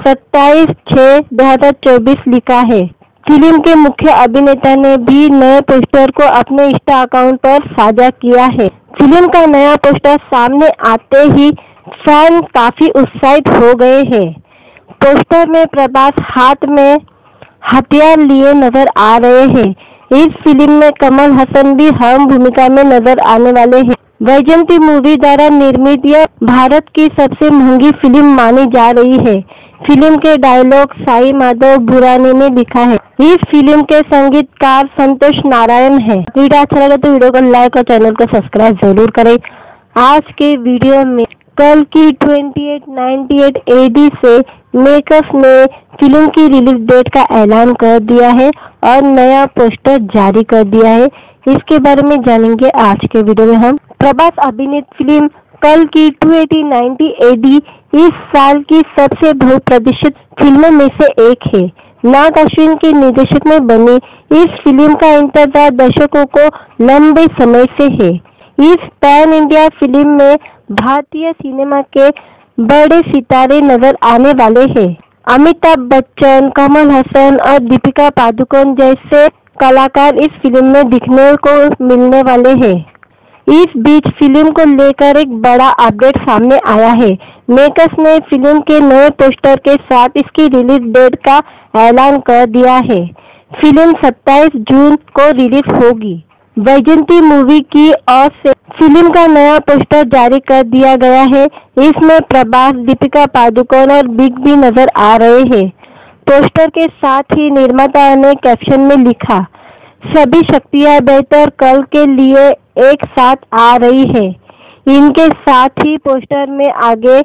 A: 27/6/2024 लिखा है। फिल्म के मुख्य अभिनेता ने भी नए पोस्टर को अपने इंस्टा अकाउंट पर साझा किया है। फिल्म का नया पोस्टर सामने आते ही फैन काफी उत्साहित हो गए हैं। पोस्टर में प्रभास हाथ में हथियार लिए नजर आ रहे हैं। इस फिल्म में कमल हसन भी अहम भूमिका में नजर आने वाले हैं। वैजयंती मूवी द्वारा निर्मित यह भारत की सबसे महंगी फिल्म मानी जा रही है। फिल्म के डायलॉग साई माधव बुरानी ने लिखा है। इस फिल्म के संगीतकार संतोष नारायण है। वीडियो अच्छा लगे तो वीडियो को लाइक और चैनल को सब्सक्राइब जरूर करें। आज के वीडियो में कल की 2898 AD से मेकर्स ने फिल्म की रिलीज डेट का ऐलान कर दिया है और नया पोस्टर जारी कर दिया है। इसके बारे में जानेंगे आज के वीडियो में हम। प्रभास अभिनीत फिल्म कल की 2890 AD इस साल की सबसे बहुप्रतीक्षित फिल्मों में से एक है। नाग अश्विन के निर्देशक में बनी इस फिल्म का इंतजार दर्शकों को लंबे समय से है। इस पैन इंडिया फिल्म में भारतीय सिनेमा के बड़े सितारे नजर आने वाले हैं। अमिताभ बच्चन, कमल हसन और दीपिका पादुकोण जैसे कलाकार इस फिल्म में दिखने को मिलने वाले हैं। इस बीच फिल्म को लेकर एक बड़ा अपडेट सामने आया है। मेकर्स ने फिल्म के नए पोस्टर के साथ इसकी रिलीज डेट का ऐलान कर दिया है। फिल्म 27 जून को रिलीज होगी। वैजयंती मूवी की ओर से फिल्म का नया पोस्टर जारी कर दिया गया है। इसमें प्रभास, दीपिका पादुकोण और बिग बी नजर आ रहे हैं। पोस्टर के साथ ही निर्माता ने कैप्शन में लिखा, सभी शक्तियां बेहतर कल के लिए एक साथ आ रही है। इनके साथ ही पोस्टर में आगे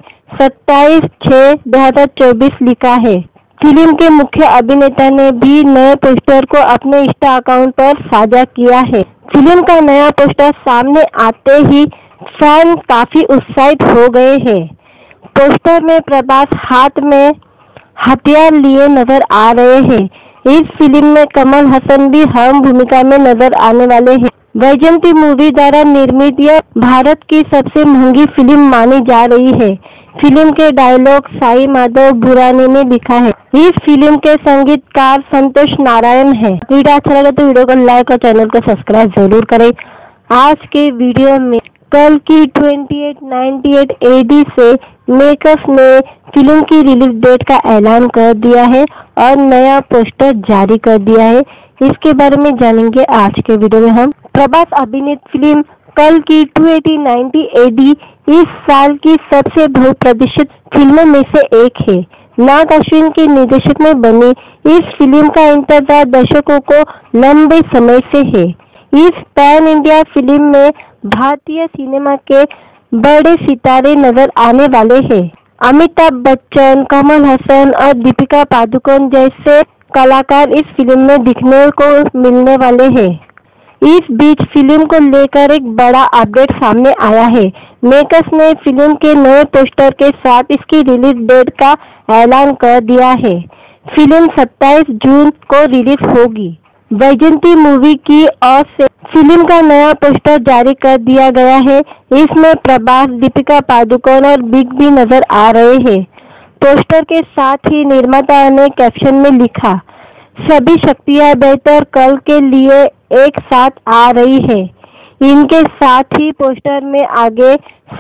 A: 27/6/2024 लिखा है। फिल्म के मुख्य अभिनेता ने भी नए पोस्टर को अपने इंस्टा अकाउंट पर साझा किया है। फिल्म का नया पोस्टर सामने आते ही फैन काफी उत्साहित हो गए हैं। पोस्टर में प्रभास हाथ में हथियार लिए नजर आ रहे हैं। इस फिल्म में कमल हसन भी अहम भूमिका में नजर आने वाले हैं। वैजयंती मूवी द्वारा निर्मित यह भारत की सबसे महंगी फिल्म मानी जा रही है। फिल्म के डायलॉग साई माधव बुरानी ने लिखा है। इस फिल्म के संगीतकार संतोष नारायण है। वीडियो अच्छा लगे तो वीडियो को लाइक और चैनल को सब्सक्राइब जरूर करें। आज के वीडियो में कल की 2898 AD से मेकर्स ने फिल्म की रिलीज डेट का ऐलान कर दिया है और नया पोस्टर जारी कर दिया है। इसके बारे में जानेंगे आज के वीडियो में हम। प्रभास अभिनीत फिल्म कल की 2890 AD इस साल की सबसे बहुप्रतीक्षित फिल्मों में से एक है। नाग अश्विन के निर्देशक में बनी इस फिल्म का इंतजार दर्शकों को लंबे समय से है। इस पैन इंडिया फिल्म में भारतीय सिनेमा के बड़े सितारे नजर आने वाले हैं। अमिताभ बच्चन, कमल हसन और दीपिका पादुकोण जैसे कलाकार इस फिल्म में दिखने को मिलने वाले हैं। इस बीच फिल्म को लेकर एक बड़ा अपडेट सामने आया है। मेकर्स ने फिल्म के नए पोस्टर के साथ इसकी रिलीज डेट का ऐलान कर दिया है। फिल्म 27 जून को रिलीज होगी। वैजयंती मूवी की ओर से फिल्म का नया पोस्टर जारी कर दिया गया है। इसमें प्रभास, दीपिका पादुकोण और बिग बी नजर आ रहे हैं। पोस्टर के साथ ही निर्माता ने कैप्शन में लिखा, सभी शक्तियां बेहतर कल के लिए एक साथ आ रही है। इनके साथ ही पोस्टर में आगे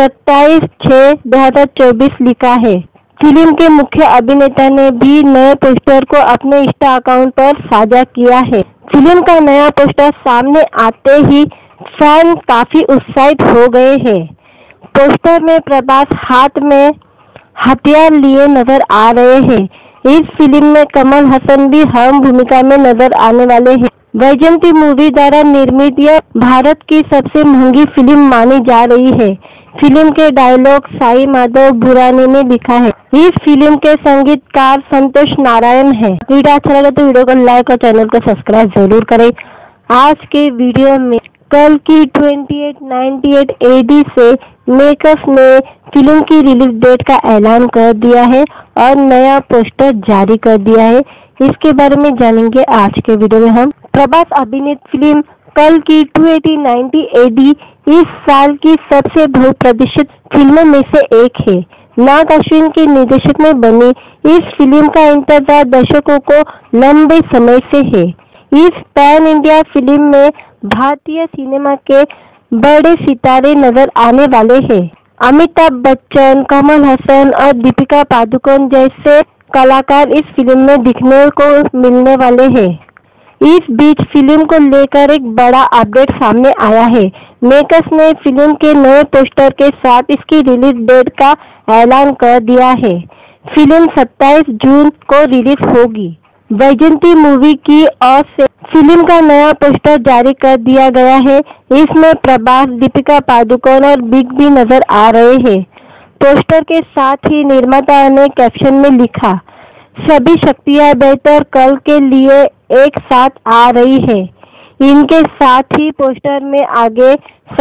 A: 27/6/2024 लिखा है। फिल्म के मुख्य अभिनेता ने भी नए पोस्टर को अपने इंस्टा अकाउंट पर साझा किया है। फिल्म का नया पोस्टर सामने आते ही फैन काफी उत्साहित हो गए हैं। पोस्टर में प्रभास हाथ में हथियार लिए नजर आ रहे हैं। इस फिल्म में कमल हसन भी अहम भूमिका में नजर आने वाले हैं। वैजयंती मूवी द्वारा निर्मित यह भारत की सबसे महंगी फिल्म मानी जा रही है। फिल्म के डायलॉग साई माधव बुरानी ने लिखा है। इस फिल्म के संगीतकार संतोष नारायण है। वीडियो अच्छा लगे तो वीडियो को लाइक और चैनल को सब्सक्राइब जरूर करें। आज के वीडियो में कल की 2898 AD से मेकर्स ने फिल्म की रिलीज डेट का ऐलान कर दिया है और नया पोस्टर जारी कर दिया है। इसके बारे में जानेंगे आज के वीडियो में हम। प्रभास अभिनीत फिल्म कल की 2890 AD इस साल की सबसे बहुप्रतीक्षित फिल्मों में से एक है। नाग अश्विन के निर्देशक में बनी इस फिल्म का इंतजार दर्शकों को लंबे समय से है। इस पैन इंडिया फिल्म में भारतीय सिनेमा के बड़े सितारे नजर आने वाले हैं। अमिताभ बच्चन, कमल हसन और दीपिका पादुकोण जैसे कलाकार इस फिल्म में दिखने को मिलने वाले हैं। इस बीच फिल्म को लेकर एक बड़ा अपडेट सामने आया है। मेकर्स ने फिल्म के नए पोस्टर के साथ इसकी रिलीज डेट का ऐलान कर दिया है। फिल्म 27 जून को रिलीज होगी। वैजयंती मूवी की ओर से फिल्म का नया पोस्टर जारी कर दिया गया है। इसमें प्रभास, दीपिका पादुकोण और बिग बी नजर आ रहे हैं। पोस्टर के साथ ही निर्माता ने कैप्शन में लिखा, सभी शक्तियां बेहतर कल के लिए एक साथ आ रही है। इनके साथ ही पोस्टर में आगे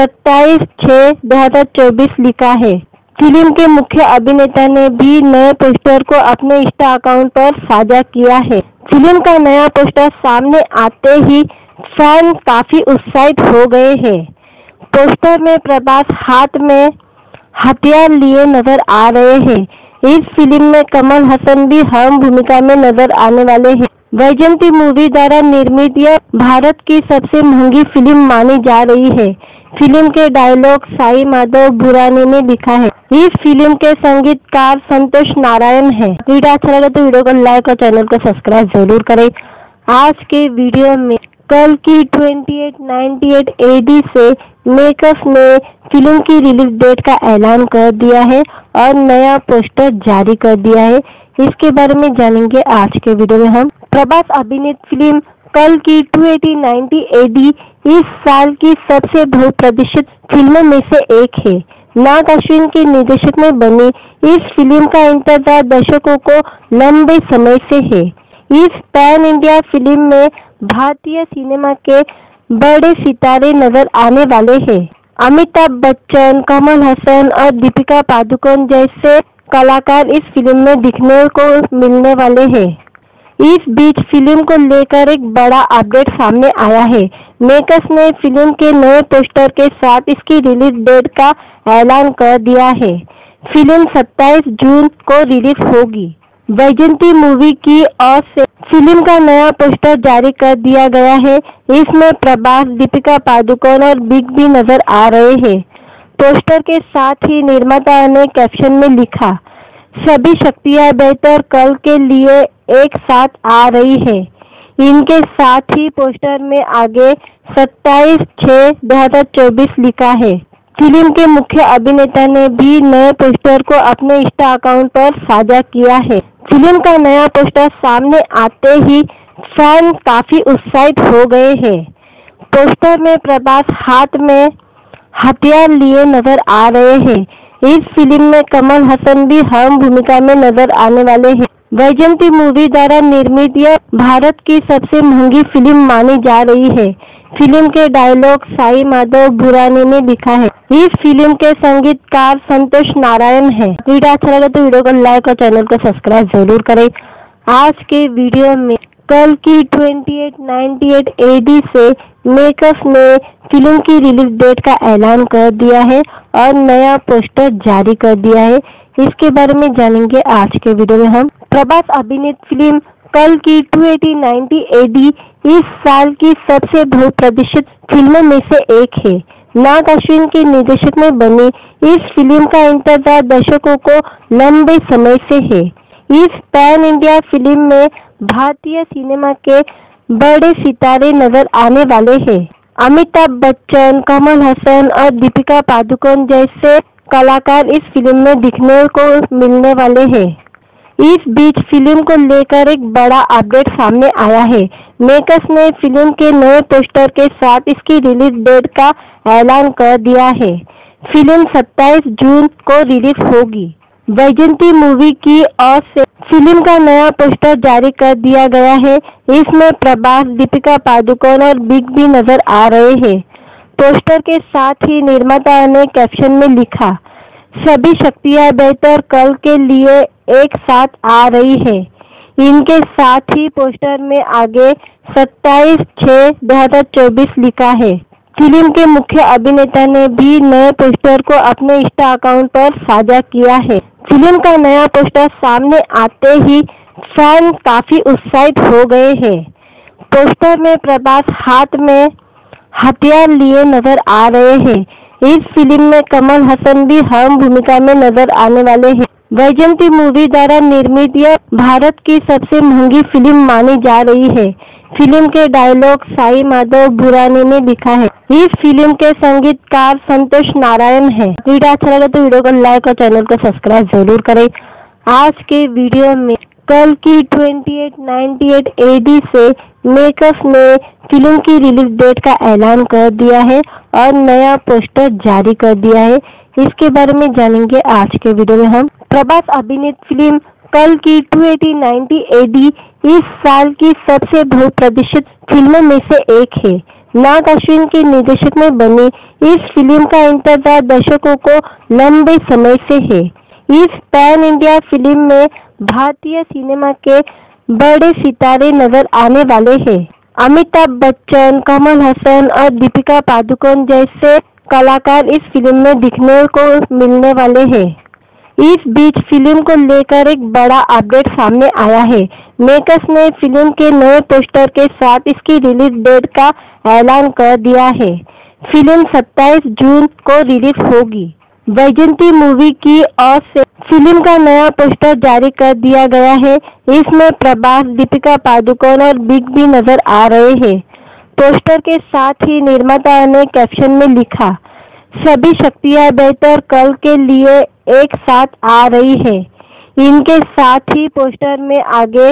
A: 27/6/2024 लिखा है। फिल्म के मुख्य अभिनेता ने भी नए पोस्टर को अपने इंस्टा अकाउंट पर साझा किया है। फिल्म का नया पोस्टर सामने आते ही फैन काफी उत्साहित हो गए हैं। पोस्टर में प्रभास हाथ में हथियार लिए नजर आ रहे हैं। इस फिल्म में कमल हसन भी अहम भूमिका में नजर आने वाले हैं। वैजयंती मूवी द्वारा निर्मित यह भारत की सबसे महंगी फिल्म मानी जा रही है। फिल्म के डायलॉग साई माधव बुरानी ने लिखा है। इस फिल्म के संगीतकार संतोष नारायण है। वीडियो अच्छा लगे तो वीडियो को लाइक और चैनल को सब्सक्राइब जरूर करें। आज के वीडियो में कल की 2898 AD से मेकर्स ने फिल्म की रिलीज डेट का ऐलान कर दिया है और नया पोस्टर जारी कर दिया है। इसके बारे में जानेंगे आज के वीडियो में हम। प्रभास अभिनीत फिल्म कल की 2890 AD इस साल की सबसे बहुप्रतीक्षित फिल्मों में से एक है। नाग अश्विन के निर्देशन में बनी इस फिल्म का इंतजार दर्शकों को लंबे समय से है। इस पैन इंडिया फिल्म में भारतीय सिनेमा के बड़े सितारे नजर आने वाले हैं। अमिताभ बच्चन, कमल हसन और दीपिका पादुकोण जैसे कलाकार इस फिल्म में दिखने को मिलने वाले हैं। इस बीच फिल्म को लेकर एक बड़ा अपडेट सामने आया है। मेकर्स ने फिल्म के नए पोस्टर के साथ इसकी रिलीज डेट का ऐलान कर दिया है। फिल्म 27 जून को रिलीज होगी। वैजयंती मूवी की ओर से फिल्म का नया पोस्टर जारी कर दिया गया है। इसमें प्रभास, दीपिका पादुकोण और बिग बी नजर आ रहे हैं। पोस्टर के साथ ही निर्माता ने कैप्शन में लिखा, सभी शक्तियां बेहतर कल के लिए एक साथ आ रही है। इनके साथ ही पोस्टर में आगे 27/6/2024 लिखा है। फिल्म के मुख्य अभिनेता ने भी नए पोस्टर को अपने इंस्टा अकाउंट पर साझा किया है। फिल्म का नया पोस्टर सामने आते ही फैन काफी उत्साहित हो गए हैं। पोस्टर में प्रभास हाथ में हथियार लिए नजर आ रहे हैं। इस फिल्म में कमल हसन भी अहम भूमिका में नजर आने वाले हैं। वैजयंती मूवी द्वारा निर्मित यह भारत की सबसे महंगी फिल्म मानी जा रही है। फिल्म के डायलॉग साई माधव बुरानी ने लिखा है। इस फिल्म के संगीतकार संतोष नारायण है। वीडियो अच्छा लगे तो वीडियो को लाइक और चैनल को सब्सक्राइब जरूर करें। आज के वीडियो में कल की 2898 AD से मेकर्स ने फिल्म की रिलीज डेट का ऐलान कर दिया है और नया पोस्टर जारी कर दिया है। इसके बारे में जानेंगे आज के वीडियो में हम। प्रभास अभिनीत फिल्म कल की 2890 AD इस साल की सबसे बहुप्रतीक्षित फिल्मों में से एक है। नाग अश्विन के निर्देशन में बनी इस फिल्म का इंतजार दर्शकों को लंबे समय से है। इस पैन इंडिया फिल्म में भारतीय सिनेमा के बड़े सितारे नजर आने वाले हैं। अमिताभ बच्चन, कमल हसन और दीपिका पादुकोण जैसे कलाकार इस फिल्म में दिखने को मिलने वाले हैं। इस बीच फिल्म को लेकर एक बड़ा अपडेट सामने आया है। मेकर्स ने फिल्म के नए पोस्टर के साथ इसकी रिलीज डेट का ऐलान कर दिया है। फिल्म 27 जून को रिलीज होगी। वैजयंती मूवी की ओर से फिल्म का नया पोस्टर जारी कर दिया गया है। इसमें प्रभास, दीपिका पादुकोण और बिग बी नजर आ रहे हैं। पोस्टर के साथ ही निर्माता ने कैप्शन में लिखा, सभी शक्तियां बेहतर कल के लिए एक साथ आ रही है। इनके साथ ही पोस्टर में आगे 27/6/2024 लिखा है। फिल्म के मुख्य अभिनेता ने भी नए पोस्टर को अपने इंस्टा अकाउंट पर साझा किया है। फिल्म का नया पोस्टर सामने आते ही फैन काफी उत्साहित हो गए हैं। पोस्टर में प्रभास हाथ में हथियार लिए नजर आ रहे हैं। इस फिल्म में कमल हसन भी अहम भूमिका में नजर आने वाले हैं। वैजयंती मूवी द्वारा निर्मित यह भारत की सबसे महंगी फिल्म मानी जा रही है। फिल्म के डायलॉग साई माधव बुरानी ने लिखा है। इस फिल्म के संगीतकार संतोष नारायण है। वीडियो अच्छा लगे तो वीडियो को लाइक और चैनल को सब्सक्राइब जरूर करें। आज के वीडियो में कल की 2898 AD से मेकर्स ने फिल्म की रिलीज डेट का ऐलान कर दिया है और नया पोस्टर जारी कर दिया है। इसके बारे में जानेंगे आज के वीडियो में हम। प्रभास अभिनीत फिल्म कल की 2898 AD इस साल की सबसे बहुप्रतीक्षित फिल्मों में से एक है। नाग अश्विन के निर्देशन में बनी इस फिल्म का इंतजार दर्शकों को लंबे समय से है। इस पैन इंडिया फिल्म में भारतीय सिनेमा के बड़े सितारे नजर आने वाले हैं। अमिताभ बच्चन, कमल हसन और दीपिका पादुकोण जैसे कलाकार इस फिल्म में दिखने को मिलने वाले हैं। इस बीच फिल्म को लेकर एक बड़ा अपडेट सामने आया है। मेकर्स ने फिल्म के नए पोस्टर के साथ इसकी रिलीज डेट का ऐलान कर दिया है। फिल्म 27 जून को रिलीज होगी। वैजयंती मूवी की ओर से फिल्म का नया पोस्टर जारी कर दिया गया है। इसमें प्रभास, दीपिका पादुकोण और बिग बी नजर आ रहे हैं। पोस्टर के साथ ही निर्माता ने कैप्शन में लिखा, सभी शक्तियां बेहतर कल के लिए एक साथ आ रही है। इनके साथ ही पोस्टर में आगे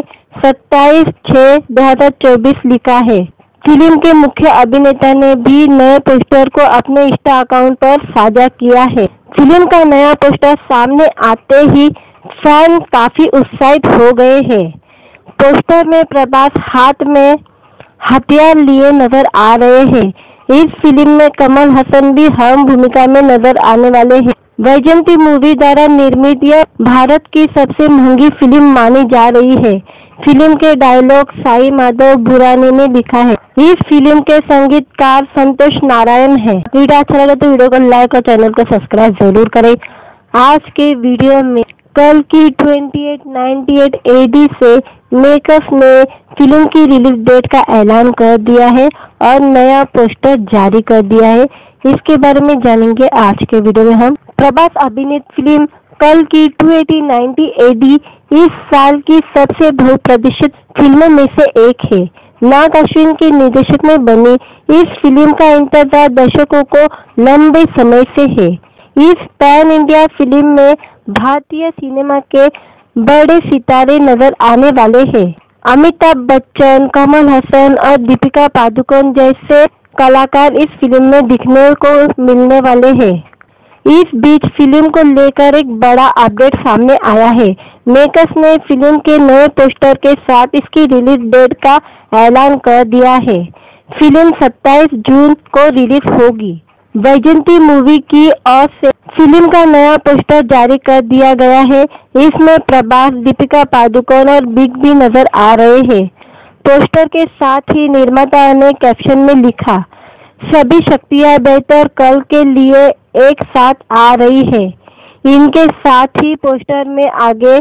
A: 27/6/2024 लिखा है। फिल्म के मुख्य अभिनेता ने भी नए पोस्टर को अपने इंस्टा अकाउंट पर साझा किया है। फिल्म का नया पोस्टर सामने आते ही फैन काफी उत्साहित हो गए हैं। पोस्टर में प्रभास हाथ में हथियार लिए नजर आ रहे हैं। इस फिल्म में कमल हसन भी अहम भूमिका में नजर आने वाले हैं। वैजयंती मूवी द्वारा निर्मित यह भारत की सबसे महंगी फिल्म मानी जा रही है। फिल्म के डायलॉग साई माधव बुरानी ने लिखा है। इस फिल्म के संगीतकार संतोष नारायण है। वीडियो अच्छा लगे तो वीडियो को लाइक और चैनल को सब्सक्राइब जरूर करें। आज के वीडियो में कल की 2898 AD से मेकर्स ने फिल्म की रिलीज डेट का ऐलान कर दिया है और नया पोस्टर जारी कर दिया है। इसके बारे में जानेंगे आज के वीडियो में हम। प्रभास अभिनीत फिल्म कल की 2898 AD इस साल की सबसे बहुप्रतीक्षित फिल्मों में से एक है। नाग अश्विन के निर्देशन में बनी इस फिल्म का इंतजार दर्शकों को लंबे समय से है। इस पैन इंडिया फिल्म में भारतीय सिनेमा के बड़े सितारे नजर आने वाले हैं। अमिताभ बच्चन, कमल हसन और दीपिका पादुकोण जैसे कलाकार इस फिल्म में दिखने को मिलने वाले हैं। इस बीच फिल्म को लेकर एक बड़ा अपडेट सामने आया है। मेकर्स ने फिल्म के नए पोस्टर के साथ इसकी रिलीज डेट का ऐलान कर दिया है। फिल्म 27 जून को रिलीज होगी। वैजयंती मूवी की ओर से फिल्म का नया पोस्टर जारी कर दिया गया है। इसमें प्रभास, दीपिका पादुकोण और बिग बी नजर आ रहे हैं। पोस्टर के साथ ही निर्माता ने कैप्शन में लिखा, सभी शक्तियां बेहतर कल के लिए एक साथ आ रही है। इनके साथ ही पोस्टर में आगे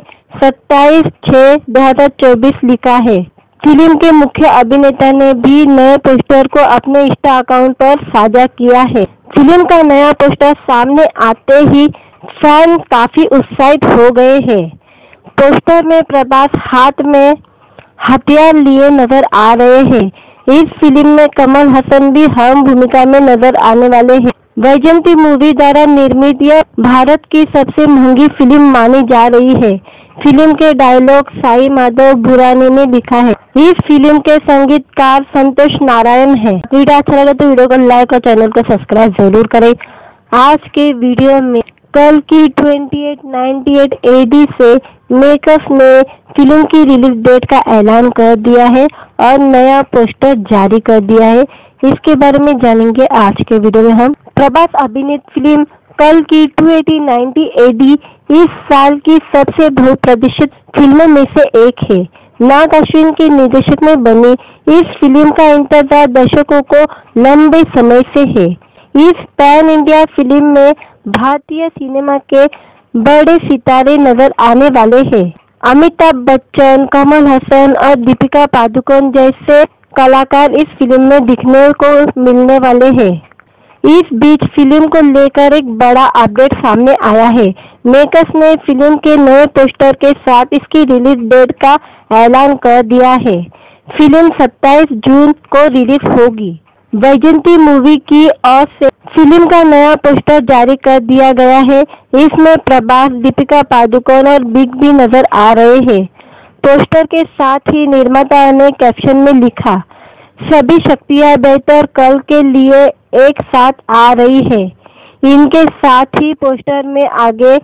A: 27/6/2024 लिखा है। फिल्म के मुख्य अभिनेता ने भी नए पोस्टर को अपने इंस्टा अकाउंट पर साझा किया है। फिल्म का नया पोस्टर सामने आते ही फैन काफी उत्साहित हो गए हैं। पोस्टर में प्रभास हाथ में हथियार लिए नजर आ रहे हैं। इस फिल्म में कमल हसन भी अहम भूमिका में नजर आने वाले हैं। वैजयंती मूवी द्वारा निर्मित यह भारत की सबसे महंगी फिल्म मानी जा रही है। फिल्म के डायलॉग साई माधव बुरानी ने लिखा है। इस फिल्म के संगीतकार संतोष नारायण है। वीडियो अच्छा लगे तो वीडियो को लाइक और चैनल को सब्सक्राइब जरूर करें। आज के वीडियो में कल की 2898 AD से मेकर्स ने फिल्म की रिलीज डेट का ऐलान कर दिया है और नया पोस्टर जारी कर दिया है। इसके बारे में जानेंगे आज के वीडियो में हम। प्रभास अभिनीत फिल्म कल की 2898 AD इस साल की सबसे बहुप्रतीक्षित फिल्मों में से एक है। नाग अश्विन के निर्देशन में बनी इस फिल्म का इंतजार दर्शकों को लंबे समय से है। इस पैन इंडिया फिल्म में भारतीय सिनेमा के बड़े सितारे नजर आने वाले हैं। अमिताभ बच्चन, कमल हसन और दीपिका पादुकोण जैसे कलाकार इस फिल्म में दिखने को मिलने वाले हैं। इस बीच फिल्म को लेकर एक बड़ा अपडेट सामने आया है। मेकर्स ने फिल्म के नए पोस्टर के साथ इसकी रिलीज डेट का ऐलान कर दिया है। फिल्म 27 जून को रिलीज होगी। वैजयंती मूवी की ओर से फिल्म का नया पोस्टर जारी कर दिया गया है। इसमें प्रभास, दीपिका पादुकोण और बिग बी नजर आ रहे हैं। पोस्टर के साथ ही निर्माता ने कैप्शन में लिखा, सभी शक्तियां बेहतर कल के लिए एक साथ आ रही है। इनके साथ ही पोस्टर में आगे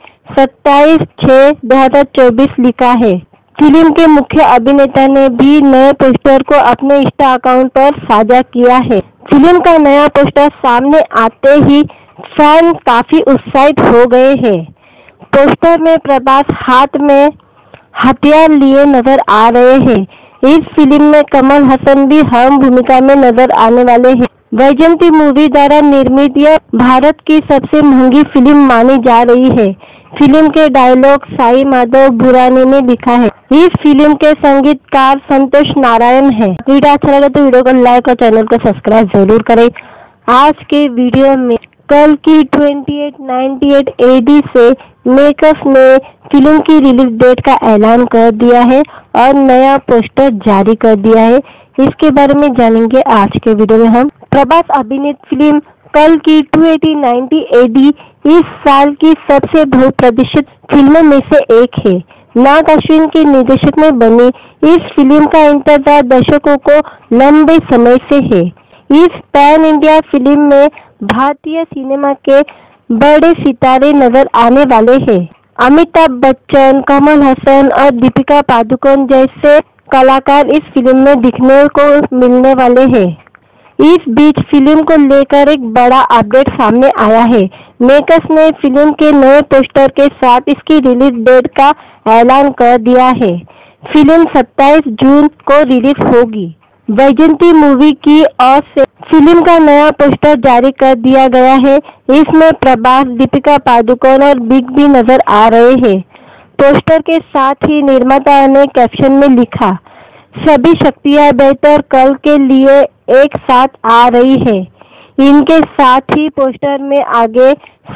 A: 27/6/2024 लिखा है। फिल्म के मुख्य अभिनेता ने भी नए पोस्टर को अपने इंस्टा अकाउंट पर साझा किया है। फिल्म का नया पोस्टर सामने आते ही फैन काफी उत्साहित हो गए हैं। पोस्टर में प्रभास हाथ में हथियार लिए नजर आ रहे हैं। इस फिल्म में कमल हसन भी अहम भूमिका में नजर आने वाले हैं। वैजयंती मूवी द्वारा निर्मित यह भारत की सबसे महंगी फिल्म मानी जा रही है। फिल्म के डायलॉग साई माधव बुरानी ने लिखा है। इस फिल्म के संगीतकार संतोष नारायण है। वीडियो अच्छा लगे तो वीडियो को लाइक और चैनल को सब्सक्राइब जरूर करें। आज के वीडियो में कल की 2898 AD से मेकर्स ने फिल्म की रिलीज डेट का ऐलान कर दिया है और नया पोस्टर जारी कर दिया है। इसके बारे में जानेंगे आज के वीडियो में हम। प्रभास अभिनीत फिल्म कल की 2898 AD इस साल की सबसे बहुप्रतीक्षित फिल्मों में से एक है। नाग अश्विन के निर्देशक में बनी इस फिल्म का इंतजार दर्शकों को लंबे समय से है। इस पैन इंडिया फिल्म में भारतीय सिनेमा के बड़े सितारे नजर आने वाले हैं। अमिताभ बच्चन, कमल हसन और दीपिका पादुकोण जैसे कलाकार इस फिल्म में दिखने को मिलने वाले हैं। इस बीच फिल्म को लेकर एक बड़ा अपडेट सामने आया है। मेकर्स ने फिल्म के नए पोस्टर के साथ इसकी रिलीज डेट का ऐलान कर दिया है। फिल्म 27 जून को रिलीज होगी। वैजयंती मूवी की ओर से फिल्म का नया पोस्टर जारी कर दिया गया है। इसमें प्रभास, दीपिका पादुकोण और बिग बी नजर आ रहे हैं। पोस्टर के साथ ही निर्माता ने कैप्शन में लिखा, सभी शक्तियां बेहतर कल के लिए एक साथ आ रही है। इनके साथ ही पोस्टर में आगे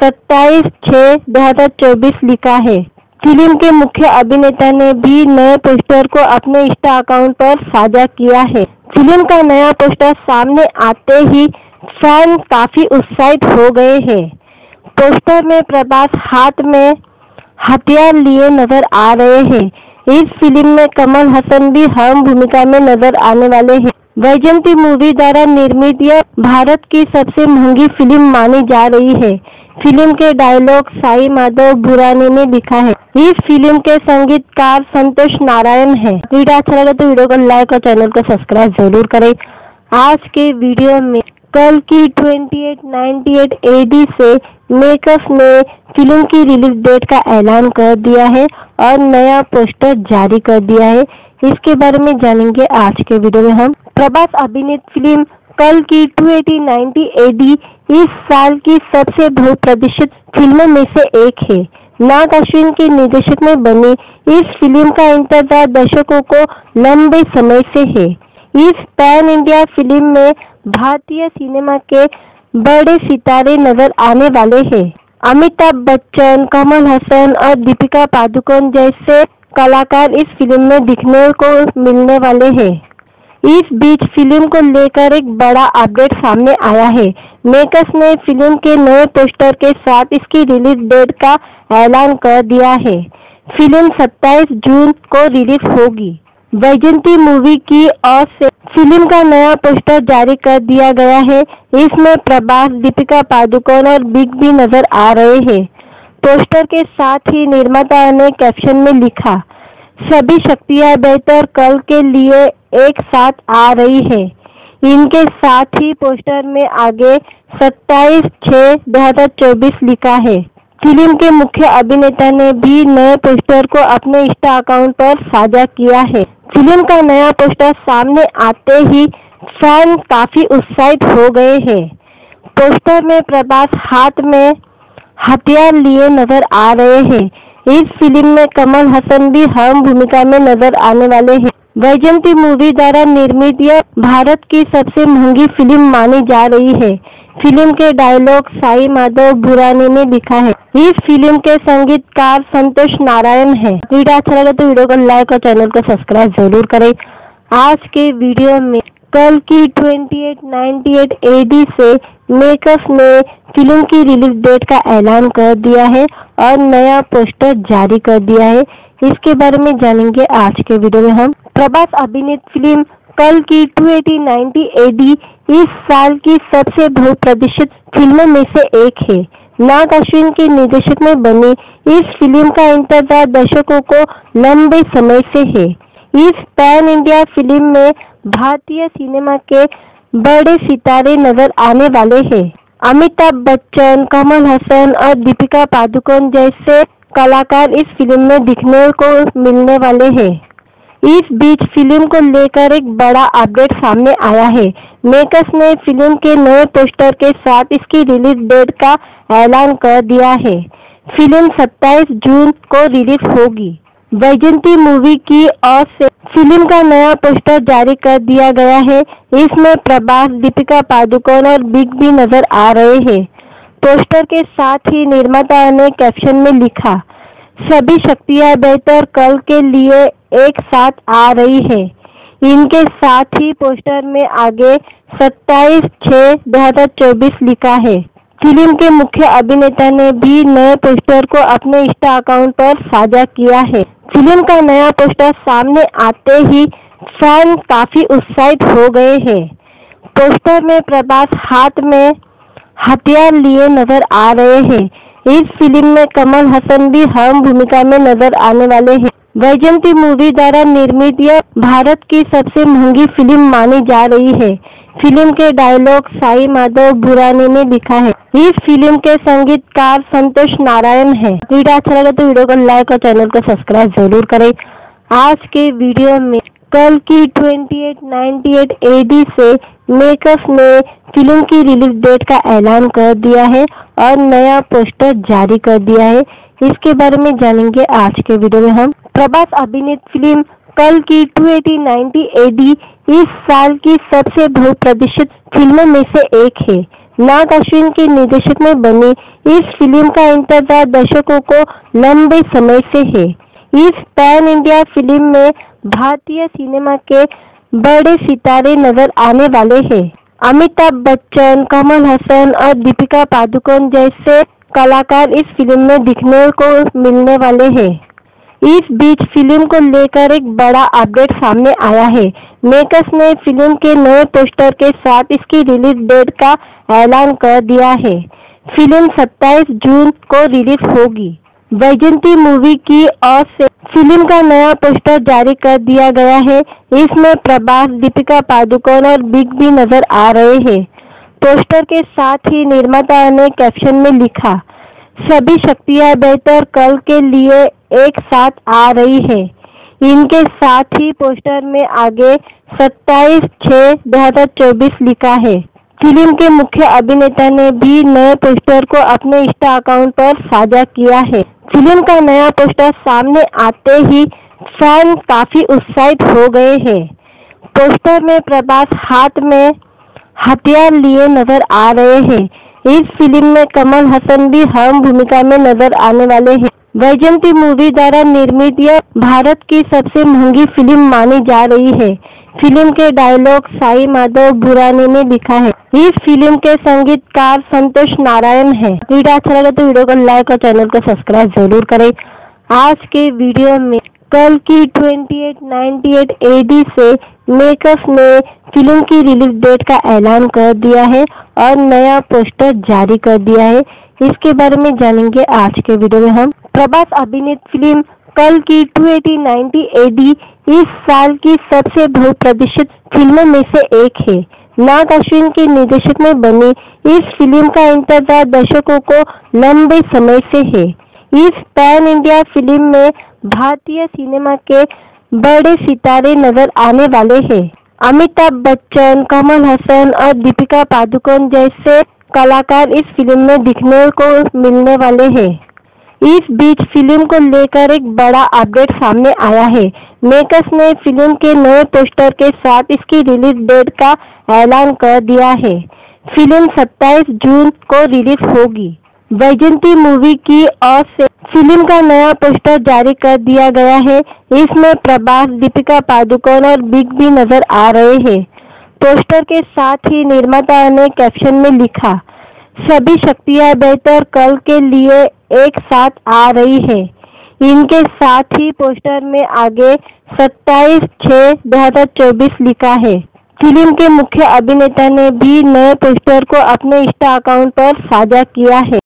A: 27/6/2024 लिखा है। फिल्म के मुख्य अभिनेता ने भी नए पोस्टर को अपने इंस्टा अकाउंट पर साझा किया है। फिल्म का नया पोस्टर सामने आते ही फैन काफी उत्साहित हो गए हैं। पोस्टर में प्रभास हाथ में हथियार लिए नजर आ रहे हैं। इस फिल्म में कमल हसन भी अहम भूमिका में नजर आने वाले हैं। वैजयंती मूवी द्वारा निर्मित यह भारत की सबसे महंगी फिल्म मानी जा रही है। फिल्म के डायलॉग साई माधव बुरानी ने लिखा है। इस फिल्म के संगीतकार संतोष नारायण है। वीडियो अच्छा लगे तो वीडियो को लाइक और चैनल को सब्सक्राइब जरूर करें। आज के वीडियो में कल की 2898 AD से मेकर्स ने फिल्म की रिलीज डेट का ऐलान कर दिया है और नया पोस्टर जारी कर दिया है। इसके बारे में जानेंगे आज के वीडियो में हम। प्रभास अभिनीत फिल्म कल की 2898 AD इस साल की सबसे बहुप्रतीक्षित फिल्मों में से एक है। नाग अश्विन के निर्देशक में बनी इस फिल्म का इंतजार दर्शकों को लंबे समय से है। इस पैन इंडिया फिल्म में भारतीय सिनेमा के बड़े सितारे नजर आने वाले हैं। अमिताभ बच्चन, कमल हसन और दीपिका पादुकोण जैसे कलाकार इस फिल्म में दिखने को मिलने वाले हैं। इस बीच फिल्म को लेकर एक बड़ा अपडेट सामने आया है। मेकर्स ने फिल्म के नए पोस्टर के साथ इसकी रिलीज डेट का ऐलान कर दिया है। फिल्म 27 जून को रिलीज होगी। वैजयंती मूवी की ओर से फिल्म का नया पोस्टर जारी कर दिया गया है। इसमें प्रभास, दीपिका पादुकोण और बिग बी नजर आ रहे हैं। पोस्टर के साथ ही निर्माता ने कैप्शन में लिखा, सभी शक्तियां बेहतर कल के लिए एक साथ आ रही है। इनके साथ ही पोस्टर में आगे 27/6/2024 लिखा है। फिल्म के मुख्य अभिनेता ने भी नए पोस्टर को अपने इंस्टा अकाउंट पर साझा किया है। फिल्म का नया पोस्टर सामने आते ही फैन काफी उत्साहित हो गए हैं। पोस्टर में प्रभास हाथ में हथियार लिए नजर आ रहे हैं। इस फिल्म में कमल हसन भी अहम भूमिका में नजर आने वाले हैं। वैजयंती मूवी द्वारा निर्मित यह भारत की सबसे महंगी फिल्म मानी जा रही है। फिल्म के डायलॉग साई माधव भुरानी ने लिखा है। इस फिल्म के संगीतकार संतोष नारायण है। वीडियो अच्छा लगे तो वीडियो को लाइक और चैनल को सब्सक्राइब जरूर करें। आज के वीडियो में कल की 2898 AD से मेकर्स ने फिल्म की रिलीज डेट का ऐलान कर दिया है और नया पोस्टर जारी कर दिया है। इसके बारे में जानेंगे आज के वीडियो में हम। प्रभास अभिनीत फिल्म कल की 2898 AD इस साल की सबसे बहुप्रतीक्षित फिल्मों में से एक है। नाग अश्विन के निर्देशन में बनी इस फिल्म का इंतजार दर्शकों को लंबे समय से है। इस पैन इंडिया फिल्म में भारतीय सिनेमा के बड़े सितारे नजर आने वाले हैं। अमिताभ बच्चन, कमल हसन और दीपिका पादुकोण जैसे कलाकार इस फिल्म में दिखने को मिलने वाले हैं। इस बीच फिल्म को लेकर एक बड़ा अपडेट सामने आया है। मेकर्स ने फिल्म के नए पोस्टर के साथ इसकी रिलीज डेट का ऐलान कर दिया है। फिल्म 27 जून को रिलीज होगी। वैजयंती मूवी की ओर से फिल्म का नया पोस्टर जारी कर दिया गया है। इसमें प्रभास, दीपिका पादुकोण और बिग बी नजर आ रहे हैं। पोस्टर के साथ ही निर्माता ने कैप्शन में लिखा, सभी शक्तियां बेहतर कल के लिए एक साथ आ रही है। इनके साथ ही पोस्टर में आगे 27/6/2024 लिखा है। फिल्म के मुख्य अभिनेता ने भी नए पोस्टर को अपने इंस्टा अकाउंट पर साझा किया है। फिल्म का नया पोस्टर सामने आते ही फैन काफी उत्साहित हो गए हैं। पोस्टर में प्रभास हाथ में हथियार लिए नजर आ रहे हैं। इस फिल्म में कमल हसन भी अहम भूमिका में नजर आने वाले हैं। वैजयंती मूवी द्वारा निर्मित यह भारत की सबसे महंगी फिल्म मानी जा रही है। फिल्म के डायलॉग साई माधव भुरानी ने लिखा है। इस फिल्म के संगीतकार संतोष नारायण है। वीडियो अच्छा लगे तो वीडियो को लाइक और चैनल को सब्सक्राइब जरूर करें। आज के वीडियो में कल की 2898 AD से मेकर्स ने फिल्म की रिलीज डेट का ऐलान कर दिया है और नया पोस्टर जारी कर दिया है। इसके बारे में जानेंगे आज के वीडियो में हम। प्रभास अभिनीत फिल्म कल की 2898 AD इस साल की सबसे बहुप्रतीक्षित फिल्मों में से एक है। नाग अश्विन के निर्देशन में बनी इस फिल्म का इंतजार दर्शकों को लंबे समय से है। इस पैन इंडिया फिल्म में भारतीय सिनेमा के बड़े सितारे नजर आने वाले हैं। अमिताभ बच्चन, कमल हसन और दीपिका पादुकोण जैसे कलाकार इस फिल्म में दिखने को मिलने वाले हैं। इस बीच फिल्म को लेकर एक बड़ा अपडेट सामने आया है। मेकर्स ने फिल्म के नए पोस्टर के साथ इसकी रिलीज डेट का ऐलान कर दिया है। फिल्म 27 जून को रिलीज होगी। वैजयंती मूवी की ओर से फिल्म का नया पोस्टर जारी कर दिया गया है। इसमें प्रभास, दीपिका पादुकोण और बिग बी नजर आ रहे हैं। पोस्टर के साथ ही निर्माता ने कैप्शन में लिखा, सभी शक्तियां बेहतर कल के लिए एक साथ आ रही है। इनके साथ ही पोस्टर में आगे 27/6/2024 लिखा है। फिल्म के मुख्य अभिनेता ने भी नए पोस्टर को अपने इंस्टा अकाउंट पर साझा किया है। फिल्म का नया पोस्टर सामने आते ही फैन काफी उत्साहित हो गए हैं। पोस्टर में प्रभास हाथ में हथियार लिए नजर आ रहे हैं। इस फिल्म में कमल हसन भी अहम भूमिका में नजर आने वाले हैं। वैजयंती मूवी द्वारा निर्मित यह भारत की सबसे महंगी फिल्म मानी जा रही है। फिल्म के डायलॉग साई माधव भुरानी ने लिखा है। इस फिल्म के संगीतकार संतोष नारायण है। वीडियो अच्छा लगे तो वीडियो को लाइक और चैनल को सब्सक्राइब जरूर करें। आज के वीडियो में कल की 2898 AD से मेकर्स ने फिल्म की रिलीज डेट का ऐलान कर दिया है और नया पोस्टर जारी कर दिया है। इसके बारे में जानेंगे आज के वीडियो में हम। प्रभास अभिनीत फिल्म कल की 2898 AD इस साल की सबसे बहुप्रतीक्षित फिल्मों में से एक है। नाग अश्विन के निर्देशन में बनी इस फिल्म का इंतजार दर्शकों को लंबे समय से है। इस पैन इंडिया फिल्म में भारतीय सिनेमा के बड़े सितारे नजर आने वाले हैं। अमिताभ बच्चन, कमल हसन और दीपिका पादुकोण जैसे कलाकार इस फिल्म में दिखने को मिलने वाले हैं। इस बीच फिल्म को लेकर एक बड़ा अपडेट सामने आया है। मेकर्स ने फिल्म के नए पोस्टर के साथ इसकी रिलीज डेट का ऐलान कर दिया है। फिल्म 27 जून को रिलीज होगी। वैजयंती मूवी की ओर से फिल्म का नया पोस्टर जारी कर दिया गया है। इसमें प्रभास, दीपिका पादुकोण और बिग बी नजर आ रहे हैं। पोस्टर के साथ ही निर्माता ने कैप्शन में लिखा, सभी शक्तियां बेहतर कल के लिए एक साथ आ रही है। इनके साथ ही पोस्टर में आगे 27/6/2024 लिखा है। फिल्म के मुख्य अभिनेता ने भी नए पोस्टर को अपने इंस्टा अकाउंट पर साझा किया है।